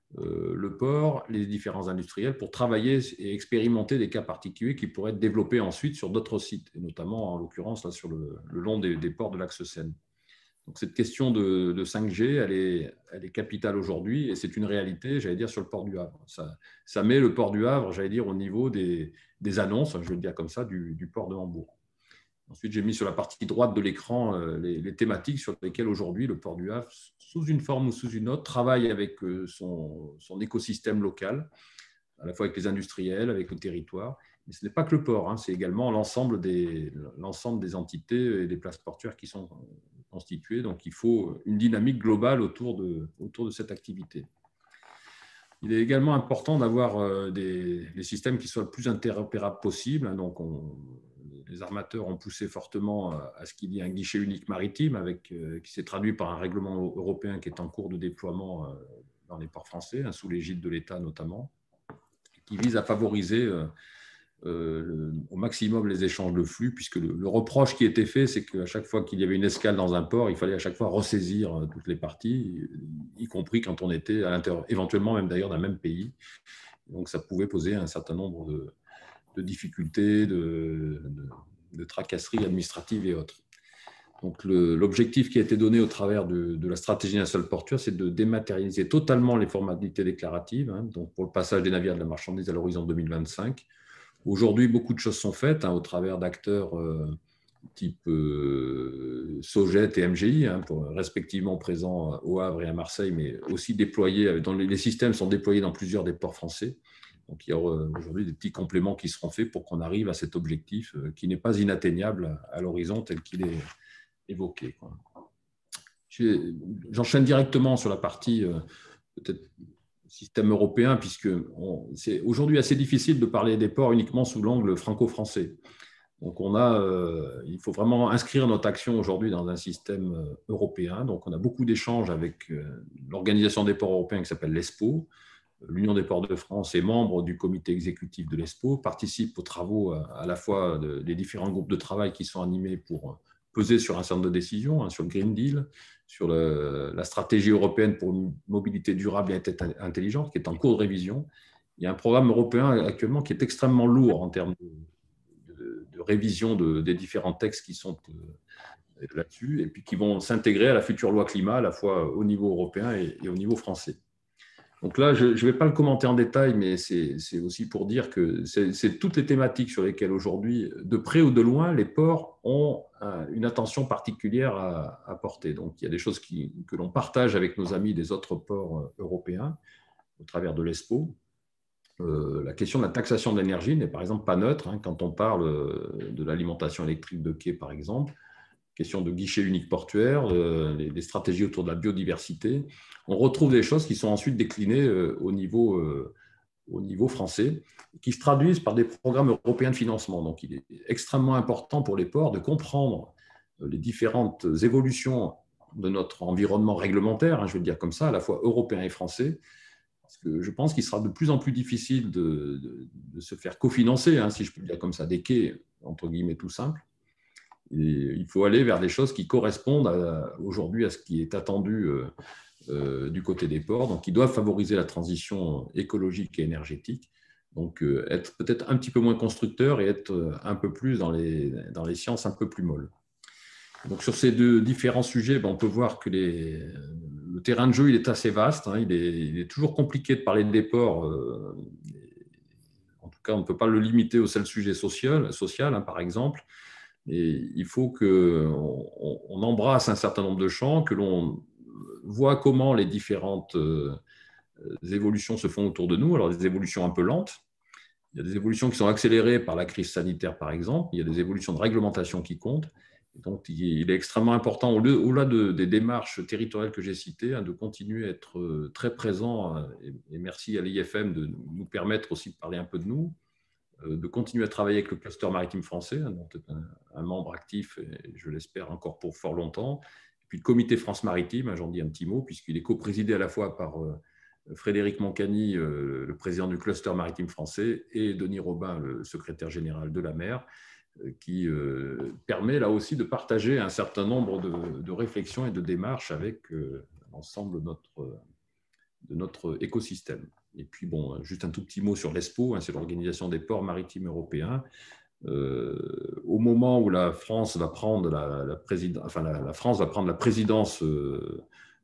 le port, les différents industriels pour travailler et expérimenter des cas particuliers qui pourraient être développés ensuite sur d'autres sites, et notamment en l'occurrence là, sur le long des ports de l'axe Seine. Donc cette question de 5G, elle est capitale aujourd'hui et c'est une réalité, j'allais dire, sur le port du Havre. Ça met le port du Havre, j'allais dire, au niveau des annonces, je vais le dire comme ça, du port de Hambourg. Ensuite, j'ai mis sur la partie droite de l'écran les thématiques sur lesquelles aujourd'hui le port du Havre, sous une forme ou sous une autre, travaille avec son écosystème local, à la fois avec les industriels, avec le territoire. Mais ce n'est pas que le port, hein, c'est également l'ensemble des entités et des places portuaires qui sont constituées. Donc, il faut une dynamique globale autour de cette activité. Il est également important d'avoir des systèmes qui soient le plus interopérables possible. Donc, les armateurs ont poussé fortement à ce qu'il y ait un guichet unique maritime qui s'est traduit par un règlement européen qui est en cours de déploiement dans les ports français, sous l'égide de l'État notamment, qui vise à favoriser au maximum les échanges de flux, puisque le reproche qui était fait, c'est qu'à chaque fois qu'il y avait une escale dans un port, il fallait à chaque fois ressaisir toutes les parties, y compris quand on était à l'intérieur, éventuellement même d'ailleurs d'un même pays. Donc ça pouvait poser un certain nombre de difficultés, de tracasseries administratives et autres. Donc l'objectif qui a été donné au travers de la stratégie nationale portuaire, c'est de dématérialiser totalement les formalités déclaratives, hein, donc pour le passage des navires de la marchandise à l'horizon 2025. Aujourd'hui, beaucoup de choses sont faites au travers d'acteurs type Sogec et MGI, respectivement présents au Havre et à Marseille, mais aussi déployés. Les systèmes sont déployés dans plusieurs des ports français. Donc, il y a aujourd'hui des petits compléments qui seront faits pour qu'on arrive à cet objectif qui n'est pas inatteignable à l'horizon tel qu'il est évoqué. J'enchaîne directement sur la partie peut-être système européen, puisque c'est aujourd'hui assez difficile de parler des ports uniquement sous l'angle franco-français. Donc, il faut vraiment inscrire notre action aujourd'hui dans un système européen. Donc, on a beaucoup d'échanges avec l'organisation des ports européens qui s'appelle l'ESPO. L'Union des ports de France est membre du comité exécutif de l'ESPO, participe aux travaux à la fois des différents groupes de travail qui sont animés pour peser sur un certain nombre de décisions, sur le Green Deal, sur la stratégie européenne pour une mobilité durable et intelligente, qui est en cours de révision. Il y a un programme européen actuellement qui est extrêmement lourd en termes de révision des différents textes qui sont là-dessus, et puis qui vont s'intégrer à la future loi climat, à la fois au niveau européen et au niveau français. Donc là, je ne vais pas le commenter en détail, mais c'est aussi pour dire que c'est toutes les thématiques sur lesquelles aujourd'hui, de près ou de loin, les ports ont une attention particulière à porter. Donc il y a des choses que l'on partage avec nos amis des autres ports européens au travers de l'ESPO. La question de la taxation de l'énergie n'est par exemple pas neutre quand on parle de l'alimentation électrique de quai, par exemple. Question de guichet unique portuaire, des stratégies autour de la biodiversité. On retrouve des choses qui sont ensuite déclinées au niveau français, qui se traduisent par des programmes européens de financement. Donc, il est extrêmement important pour les ports de comprendre les différentes évolutions de notre environnement réglementaire, je vais le dire comme ça, à la fois européen et français, parce que je pense qu'il sera de plus en plus difficile de se faire cofinancer, si je peux le dire comme ça, des quais, entre guillemets, tout simple. Et il faut aller vers des choses qui correspondent aujourd'hui à ce qui est attendu du côté des ports, donc qui doivent favoriser la transition écologique et énergétique, donc être peut-être un petit peu moins constructeur et être un peu plus dans les sciences un peu plus molles. Donc sur ces deux différents sujets, on peut voir que le terrain de jeu il est assez vaste, il est toujours compliqué de parler des ports. En tout cas, on ne peut pas le limiter au seul sujet social par exemple. Et il faut qu'on embrasse un certain nombre de champs, que l'on voit comment les différentes évolutions se font autour de nous. Alors, des évolutions un peu lentes. Il y a des évolutions qui sont accélérées par la crise sanitaire, par exemple. Il y a des évolutions de réglementation qui comptent. Et donc, il est extrêmement important, au-delà des démarches territoriales que j'ai citées, de continuer à être très présent. Et merci à l'IFM de nous permettre aussi de parler un peu de nous, de continuer à travailler avec le cluster maritime français, dont est un membre actif, et je l'espère encore pour fort longtemps. Et puis le comité France Maritime, j'en dis un petit mot, puisqu'il est co-présidé à la fois par Frédéric Moncani, le président du cluster maritime français, et Denis Robin, le secrétaire général de la mer, qui permet là aussi de partager un certain nombre de réflexions et de démarches avec l'ensemble notre écosystème. Et puis, bon, juste un tout petit mot sur l'ESPO, hein, c'est l'Organisation des ports maritimes européens. Au moment où la France va prendre la présidence de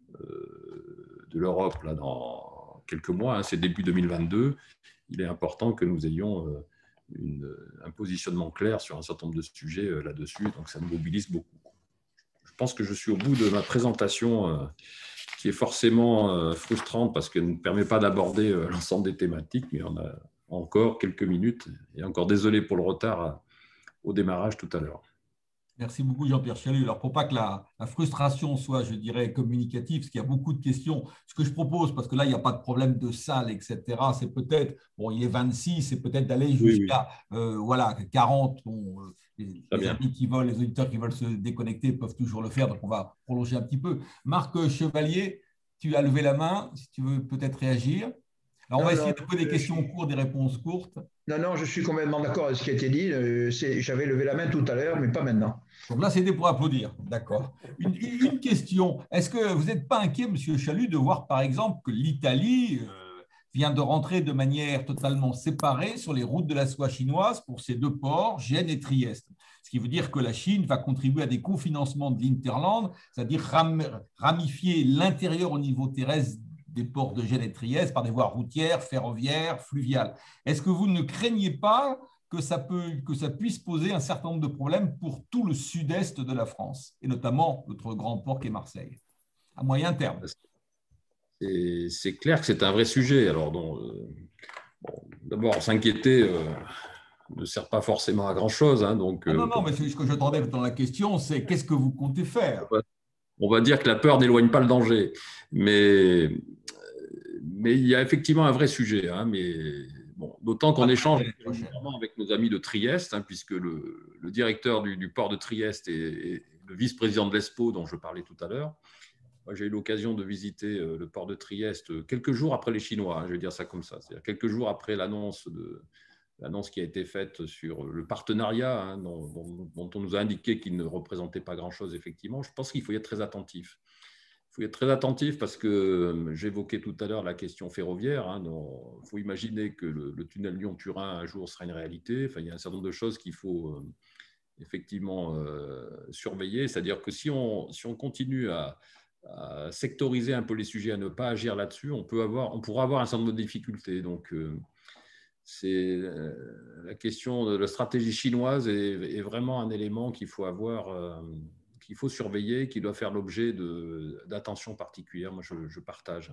l'Europe là, dans quelques mois, hein, c'est début 2022, il est important que nous ayons un positionnement clair sur un certain nombre de sujets là-dessus, donc ça nous mobilise beaucoup. Je pense que je suis au bout de ma présentation qui est forcément frustrante parce qu'elle ne permet pas d'aborder l'ensemble des thématiques, mais on a encore quelques minutes. Et encore désolé pour le retard au démarrage tout à l'heure.
Merci beaucoup, Jean-Pierre Chalut. Alors, pour pas que la frustration soit, je dirais, communicative, parce qu'il y a beaucoup de questions, ce que je propose, parce que là, il n'y a pas de problème de salle, etc., c'est peut-être, bon, il est 26, c'est peut-être d'aller jusqu'à voilà, 40. Bon, les amis qui veulent, les auditeurs qui veulent se déconnecter peuvent toujours le faire, donc on va prolonger un petit peu. Marc Chevalier, tu as levé la main, si tu veux peut-être réagir. Alors, on va essayer de poser des questions courtes, des réponses courtes.
Non, je suis complètement d'accord avec ce qui a été dit. J'avais levé la main tout à l'heure, mais pas maintenant.
Donc là, c'était pour applaudir. D'accord. Une question. Est-ce que vous n'êtes pas inquiet, Monsieur Chalut, de voir, par exemple, que l'Italie vient de rentrer de manière totalement séparée sur les routes de la soie chinoise pour ces deux ports, Gênes et Trieste? Ce qui veut dire que la Chine va contribuer à des cofinancements de l'Interland, c'est-à-dire ramifier l'intérieur au niveau terrestre des ports de Gênes et Trieste par des voies routières, ferroviaires, fluviales. Est-ce que vous ne craignez pas que ça puisse poser un certain nombre de problèmes pour tout le sud-est de la France, et notamment notre grand port qu'est Marseille, à moyen terme?
C'est clair que c'est un vrai sujet. Alors, d'abord, s'inquiéter ne sert pas forcément à grand-chose. Hein, donc,
non, mais ce que j'attendais dans la question, c'est qu'est-ce que vous comptez faire?
On va dire que la peur n'éloigne pas le danger. Mais il y a effectivement un vrai sujet. Hein, bon, d'autant qu'on échange avec nos amis de Trieste, hein, puisque le directeur du port de Trieste est le vice-président de l'ESPO dont je parlais tout à l'heure. J'ai eu l'occasion de visiter le port de Trieste quelques jours après les Chinois, hein, je vais dire ça comme ça, c'est-à-dire quelques jours après l'annonce qui a été faite sur le partenariat, hein, dont on nous a indiqué qu'il ne représentait pas grand-chose, effectivement. Je pense qu'il faut y être très attentif. Il faut y être très attentif parce que j'évoquais tout à l'heure la question ferroviaire. Hein, il faut imaginer que le tunnel Lyon-Turin un jour sera une réalité. Enfin, il y a un certain nombre de choses qu'il faut effectivement surveiller. C'est-à-dire que si on continue à sectoriser un peu les sujets, à ne pas agir là-dessus, on pourra avoir un certain nombre de difficultés. Donc, c'est la question de la stratégie chinoise est vraiment un élément qu'il faut avoir, qu'il faut surveiller, qui doit faire l'objet d'attention particulière. Moi, je partage.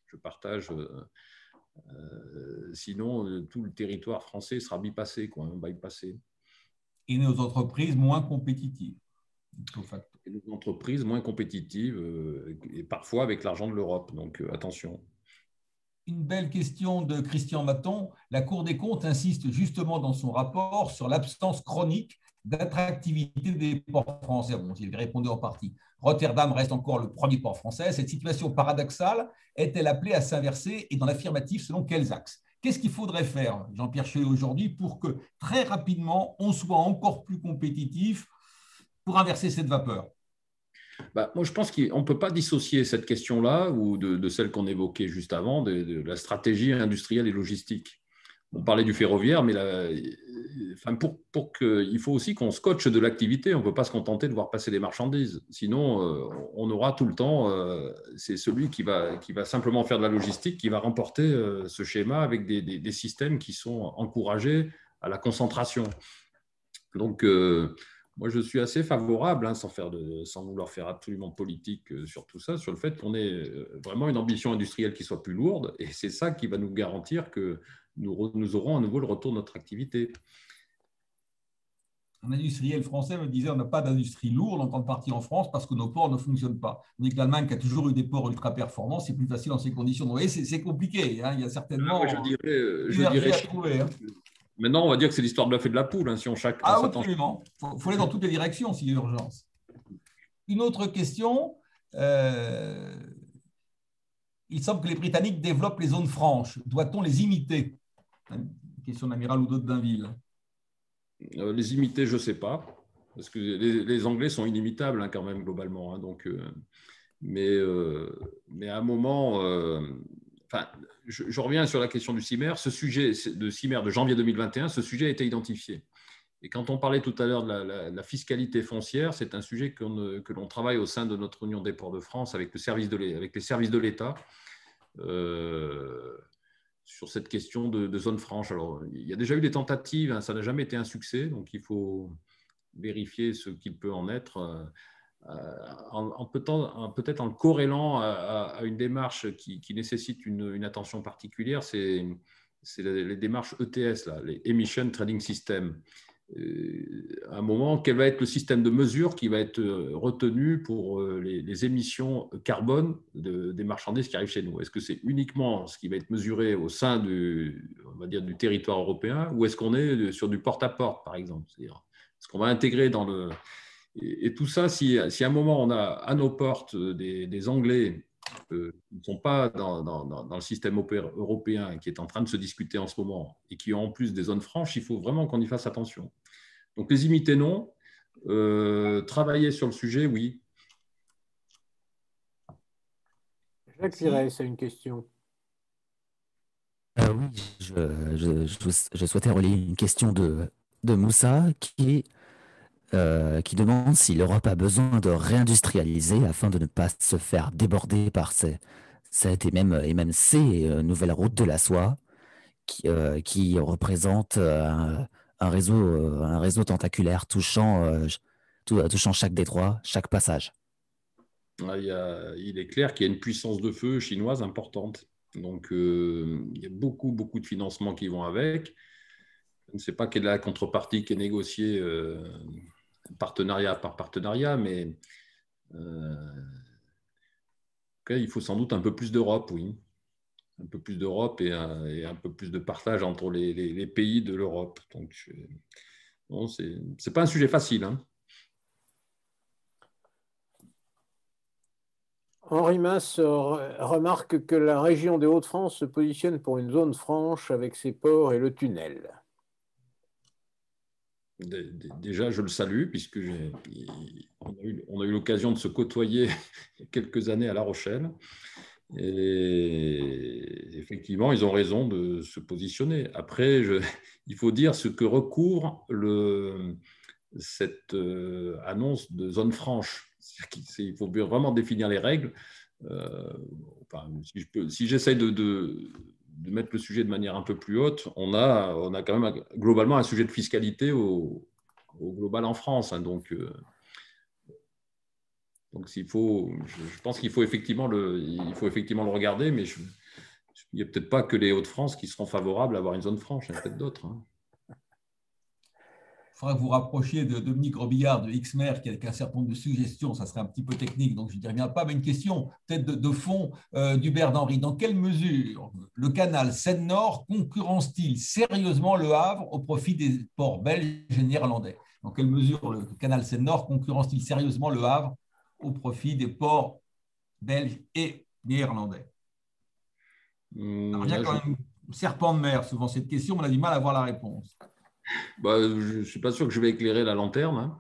Sinon, tout le territoire français sera bypassé, bypassé.
Et nos entreprises moins compétitives.
Et nos entreprises moins compétitives, et parfois avec l'argent de l'Europe. Donc, attention.
Une belle question de Christian Maton. La Cour des comptes insiste justement dans son rapport sur l'absence chronique d'attractivité des ports français. Bon, il répondait en partie. Rotterdam reste encore le premier port français. Cette situation paradoxale est-elle appelée à s'inverser et dans l'affirmatif, selon quels axes? Qu'est-ce qu'il faudrait faire, Jean-Pierre Chalut, aujourd'hui pour que très rapidement, on soit encore plus compétitif pour inverser cette vapeur?
Moi, je pense qu'on ne peut pas dissocier cette question-là ou de celle qu'on évoquait juste avant, de la stratégie industrielle et logistique. On parlait du ferroviaire, mais il faut aussi qu'on scotche de l'activité. On ne peut pas se contenter de voir passer des marchandises. Sinon, on aura tout le temps, c'est celui qui va simplement faire de la logistique qui va remporter ce schéma avec des systèmes qui sont encouragés à la concentration. Donc, moi, je suis assez favorable, hein, sans vouloir faire absolument politique sur tout ça, sur le fait qu'on ait vraiment une ambition industrielle qui soit plus lourde. Et c'est ça qui va nous garantir que nous aurons à nouveau le retour de notre activité.
Un industriel français me disait on n'a pas d'industrie lourde en grande partie en France parce que nos ports ne fonctionnent pas. On dit que l'Allemagne, qui a toujours eu des ports ultra performants, c'est plus facile dans ces conditions. Donc, vous voyez, c'est compliqué. Hein, il y a certainement
je dirais
à trouver. Hein.
Maintenant, on va dire que c'est l'histoire de l'œuf et de la poule. Hein, si on
absolument. Il faut aller dans toutes les directions s'il y a urgence. Une autre question. Il semble que les Britanniques développent les zones franches. Doit-on les imiter? Une question d'Amiral Oudot d'Inville.
Les imiter, je ne sais pas. Parce que les Anglais sont inimitables, hein, quand même, globalement. Hein, donc, mais à un moment, enfin, je reviens sur la question du CIMER. Ce sujet de CIMER de janvier 2021, ce sujet a été identifié. Et quand on parlait tout à l'heure de la fiscalité foncière, c'est un sujet que l'on travaille au sein de notre Union des ports de France avec les services de l'État sur cette question de zone franche. Alors, il y a déjà eu des tentatives, hein, ça n'a jamais été un succès, donc il faut vérifier ce qu'il peut en être. Peut-être en le corrélant à une démarche qui nécessite une attention particulière, c'est les démarches ETS, là, les Emission Trading System. À un moment, quel va être le système de mesure qui va être retenu pour les émissions carbone des marchandises qui arrivent chez nous? Est-ce que c'est uniquement ce qui va être mesuré au sein on va dire, du territoire européen, ou est-ce qu'on est sur du porte-à-porte, par exemple? C'est-à-dire, est-ce qu'on va intégrer dans le… Et tout ça, si à un moment on a à nos portes des Anglais qui ne sont pas dans le système européen, qui est en train de se discuter en ce moment, et qui ont en plus des zones franches, il faut vraiment qu'on y fasse attention. Donc les imiter, non. Travailler sur le sujet, oui.
Jacques Pires, c'est une question.
Oui, je souhaitais relayer une question de Moussa qui demande si l'Europe a besoin de réindustrialiser afin de ne pas se faire déborder par cette et même ces nouvelles routes de la soie qui représentent un réseau tentaculaire touchant chaque détroit, chaque passage.
Il est clair qu'il y a une puissance de feu chinoise importante. Donc, il y a beaucoup de financements qui vont avec. Je ne sais pas quelle est la contrepartie qui est négociée partenariat par partenariat, mais il faut sans doute un peu plus d'Europe, oui. Un peu plus d'Europe et un peu plus de partage entre les pays de l'Europe. Donc, bon, c'est pas un sujet facile, hein.
Henri Masse remarque que la région des Hauts-de-France se positionne pour une zone franche avec ses ports et le tunnel.
Déjà, je le salue, puisque on a eu l'occasion de se côtoyer il y a quelques années à La Rochelle. Et effectivement, ils ont raison de se positionner. Après, il faut dire ce que recouvre cette annonce de zone franche. Il faut vraiment définir les règles. Si j'essaye de mettre le sujet de manière un peu plus haute, on a quand même globalement un sujet de fiscalité au global en France. Hein, donc je pense qu'il faut effectivement le regarder, mais il n'y a peut-être pas que les Hauts-de-France qui seront favorables à avoir une zone franche, il y en a peut-être d'autres. Hein.
Il faudra que vous rapprochiez de Dominique Robillard de XMER qui a un certain nombre de suggestions, ça serait un petit peu technique, donc je n'y reviens pas, mais une question peut-être de fond d'Hubert d'Henry. Dans quelle mesure le canal Seine-Nord concurrence-t-il sérieusement le Havre au profit des ports belges et néerlandais? Dans quelle mesure le canal Seine-Nord concurrence-t-il sérieusement le Havre au profit des ports belges et néerlandais? Ça revient quand même serpent de mer, souvent cette question, on a du mal à avoir la réponse.
Je ne suis pas sûr que je vais éclairer la lanterne. Hein.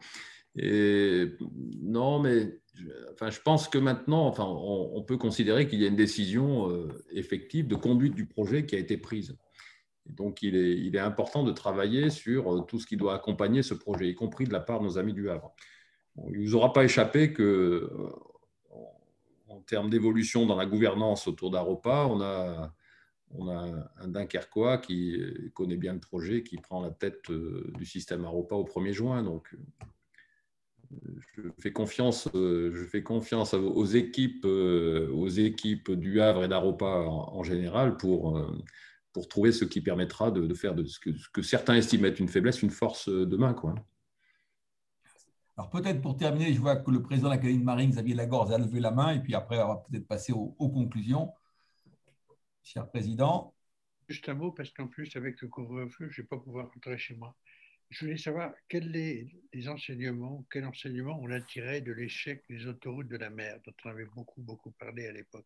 Non, mais je pense que maintenant, on peut considérer qu'il y a une décision effective de conduite du projet qui a été prise. Et donc, il est important de travailler sur tout ce qui doit accompagner ce projet, y compris de la part de nos amis du Havre. Bon, il ne vous aura pas échappé que, en termes d'évolution dans la gouvernance autour d'Aropa, on a un Dunkerquois qui connaît bien le projet, qui prend la tête du système Aropa au 1er juin. Donc, je fais confiance aux équipes du Havre et d'Aropa en général pour trouver ce qui permettra de faire de ce que certains estiment être une faiblesse, une force demain, quoi.
Alors peut-être pour terminer, je vois que le président de l'Académie de Marine, Xavier Lagorze, a levé la main, et puis après, on va peut-être passer aux conclusions. Cher président.
Juste un mot, parce qu'en plus, avec le couvre-feu, je ne vais pas pouvoir rentrer chez moi. Je voulais savoir quel enseignement on a tiré de l'échec des autoroutes de la mer, dont on avait beaucoup parlé à l'époque.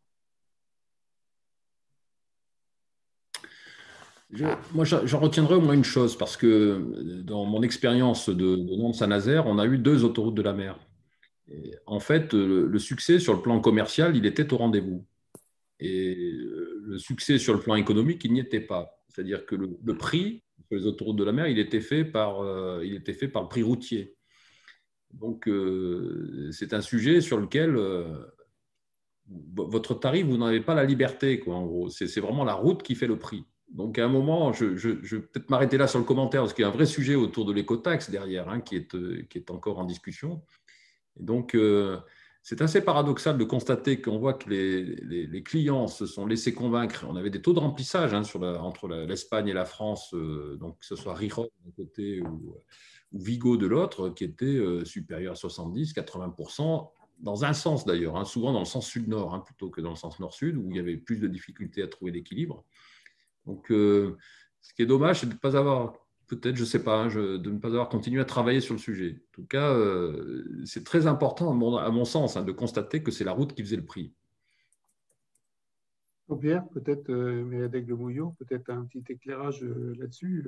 Moi, j'en retiendrai au moins une chose, parce que dans mon expérience de Nantes-Saint-Nazaire, on a eu 2 autoroutes de la mer. Et en fait, le succès sur le plan commercial, il était au rendez-vous. Et le succès sur le plan économique, il n'y était pas. C'est-à-dire que le prix sur les autoroutes de la mer, il était fait par le prix routier. Donc, c'est un sujet sur lequel votre tarif, vous n'avez pas la liberté, quoi, en gros. C'est vraiment la route qui fait le prix. Donc, à un moment, je vais peut-être m'arrêter là sur le commentaire, parce qu'il y a un vrai sujet autour de l'écotaxe derrière, hein, qui est encore en discussion. Et donc, c'est assez paradoxal de constater qu'on voit que les clients se sont laissés convaincre. On avait des taux de remplissage, hein, entre l'Espagne et la France, donc que ce soit Rijon d'un côté ou Vigo de l'autre, qui étaient supérieurs à 70-80%, dans un sens d'ailleurs, hein, souvent dans le sens sud-nord, hein, plutôt que dans le sens nord-sud, où il y avait plus de difficultés à trouver l'équilibre. Donc, ce qui est dommage, c'est de ne pas avoir, peut-être, je ne sais pas, de ne pas avoir continué à travailler sur le sujet. En tout cas, c'est très important, à mon sens, hein, de constater que c'est la route qui faisait le prix.
Jean-Pierre, peut-être, Méladec de Mouillot, peut-être un petit éclairage là-dessus.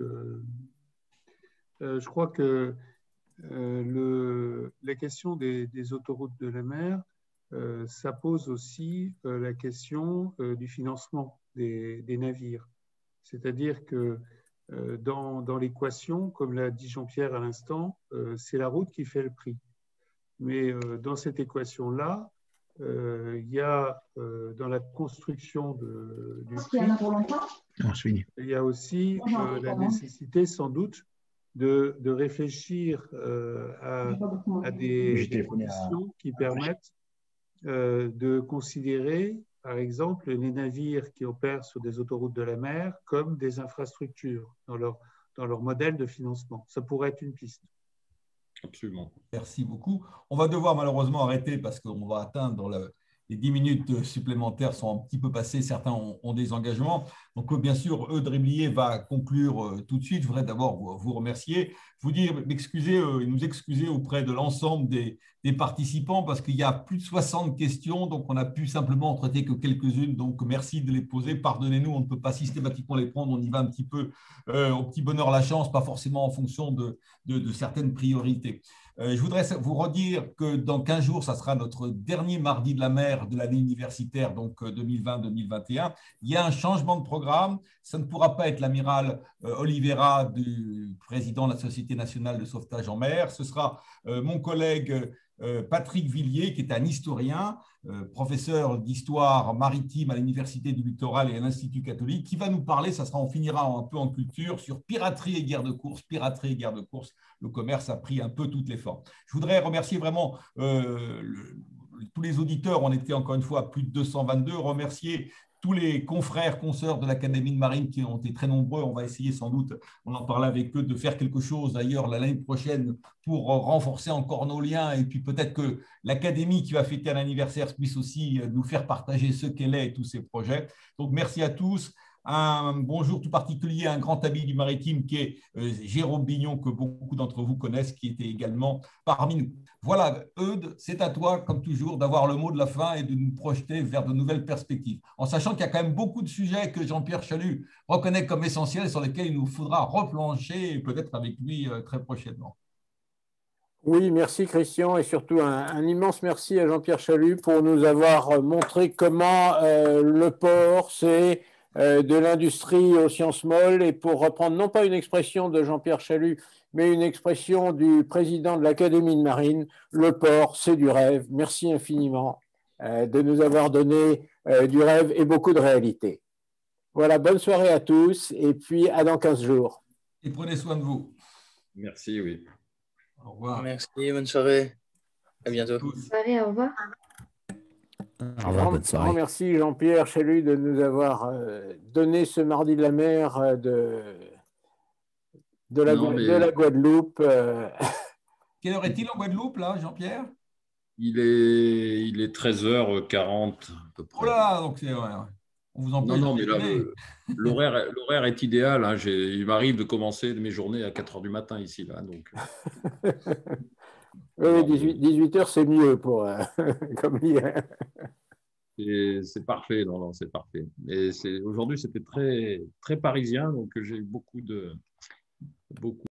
Je crois que la question des autoroutes de la mer, ça pose aussi la question du financement des navires. C'est-à-dire que dans l'équation, comme l'a dit Jean-Pierre à l'instant, c'est la route qui fait le prix. Mais dans cette équation-là, il y a dans la construction du prix, il y a aussi la nécessité sans doute de réfléchir à des conditions qui permettent de considérer, par exemple, les navires qui opèrent sur des autoroutes de la mer comme des infrastructures dans leur modèle de financement. Ça pourrait être une piste.
Absolument.
Merci beaucoup. On va devoir malheureusement arrêter parce qu'on va atteindre les 10 minutes supplémentaires sont un petit peu passées. Certains ont des engagements. Donc, bien sûr, Eudes Riblier va conclure tout de suite. Je voudrais d'abord vous remercier, vous dire, m'excuser et nous excuser auprès de l'ensemble des participants parce qu'il y a plus de 60 questions. Donc, on a pu simplement en traiter que quelques-unes. Donc, merci de les poser. Pardonnez-nous, on ne peut pas systématiquement les prendre. On y va un petit peu au petit bonheur la chance, pas forcément en fonction de certaines priorités. Je voudrais vous redire que dans 15 jours, ça sera notre dernier mardi de la mer de l'année universitaire, donc 2020-2021. Il y a un changement de programme. Ça ne pourra pas être l'amiral Oliveira, du président de la Société nationale de sauvetage en mer. Ce sera mon collègue Patrick Villiers, qui est un historien, professeur d'histoire maritime à l'Université du Littoral et à l'Institut catholique, qui va nous parler, on finira un peu en culture, sur piraterie et guerre de course. Piraterie et guerre de course, le commerce a pris un peu toutes les formes. Je voudrais remercier vraiment tous les auditeurs, on était encore une fois à plus de 222, remercier tous les confrères, consoeurs de l'Académie de Marine qui ont été très nombreux. On va essayer sans doute, on en parlait avec eux, de faire quelque chose d'ailleurs l'année prochaine pour renforcer encore nos liens et puis peut-être que l'Académie qui va fêter un anniversaire puisse aussi nous faire partager ce qu'elle est et tous ses projets. Donc merci à tous. Un bonjour tout particulier à un grand ami du maritime qui est Jérôme Bignon, que beaucoup d'entre vous connaissent, qui était également parmi nous. Voilà, Eudes, c'est à toi, comme toujours, d'avoir le mot de la fin et de nous projeter vers de nouvelles perspectives, en sachant qu'il y a quand même beaucoup de sujets que Jean-Pierre Chalut reconnaît comme essentiels et sur lesquels il nous faudra replancher, peut-être avec lui très prochainement.
Oui, merci Christian et surtout un immense merci à Jean-Pierre Chalut pour nous avoir montré comment le port, c'est de l'industrie aux sciences molles, et pour reprendre non pas une expression de Jean-Pierre Chalut, mais une expression du président de l'Académie de Marine, le port, c'est du rêve. Merci infiniment de nous avoir donné du rêve et beaucoup de réalité. Voilà, bonne soirée à tous et puis à dans 15 jours.
Et prenez soin de vous.
Merci, oui.
Au revoir.
Merci, bonne soirée. À bientôt.
Bonne soirée, au revoir.
Au revoir, bonne soirée.
Merci Jean-Pierre Chalut de nous avoir donné ce mardi de la mer de la Guadeloupe.
Quelle heure est-il en Guadeloupe, là, Jean-Pierre?
Il est 13h40 à peu près.
Oh là, donc c'est... Ouais. On vous empêche.
Non, mais là, l'horaire est idéal. Hein. Il m'arrive de commencer mes journées à 4h du matin ici. Là, donc...
Oui, 18h, c'est mieux pour comme hier.
C'est parfait, non, c'est parfait. Et aujourd'hui, c'était très, très parisien, donc j'ai eu beaucoup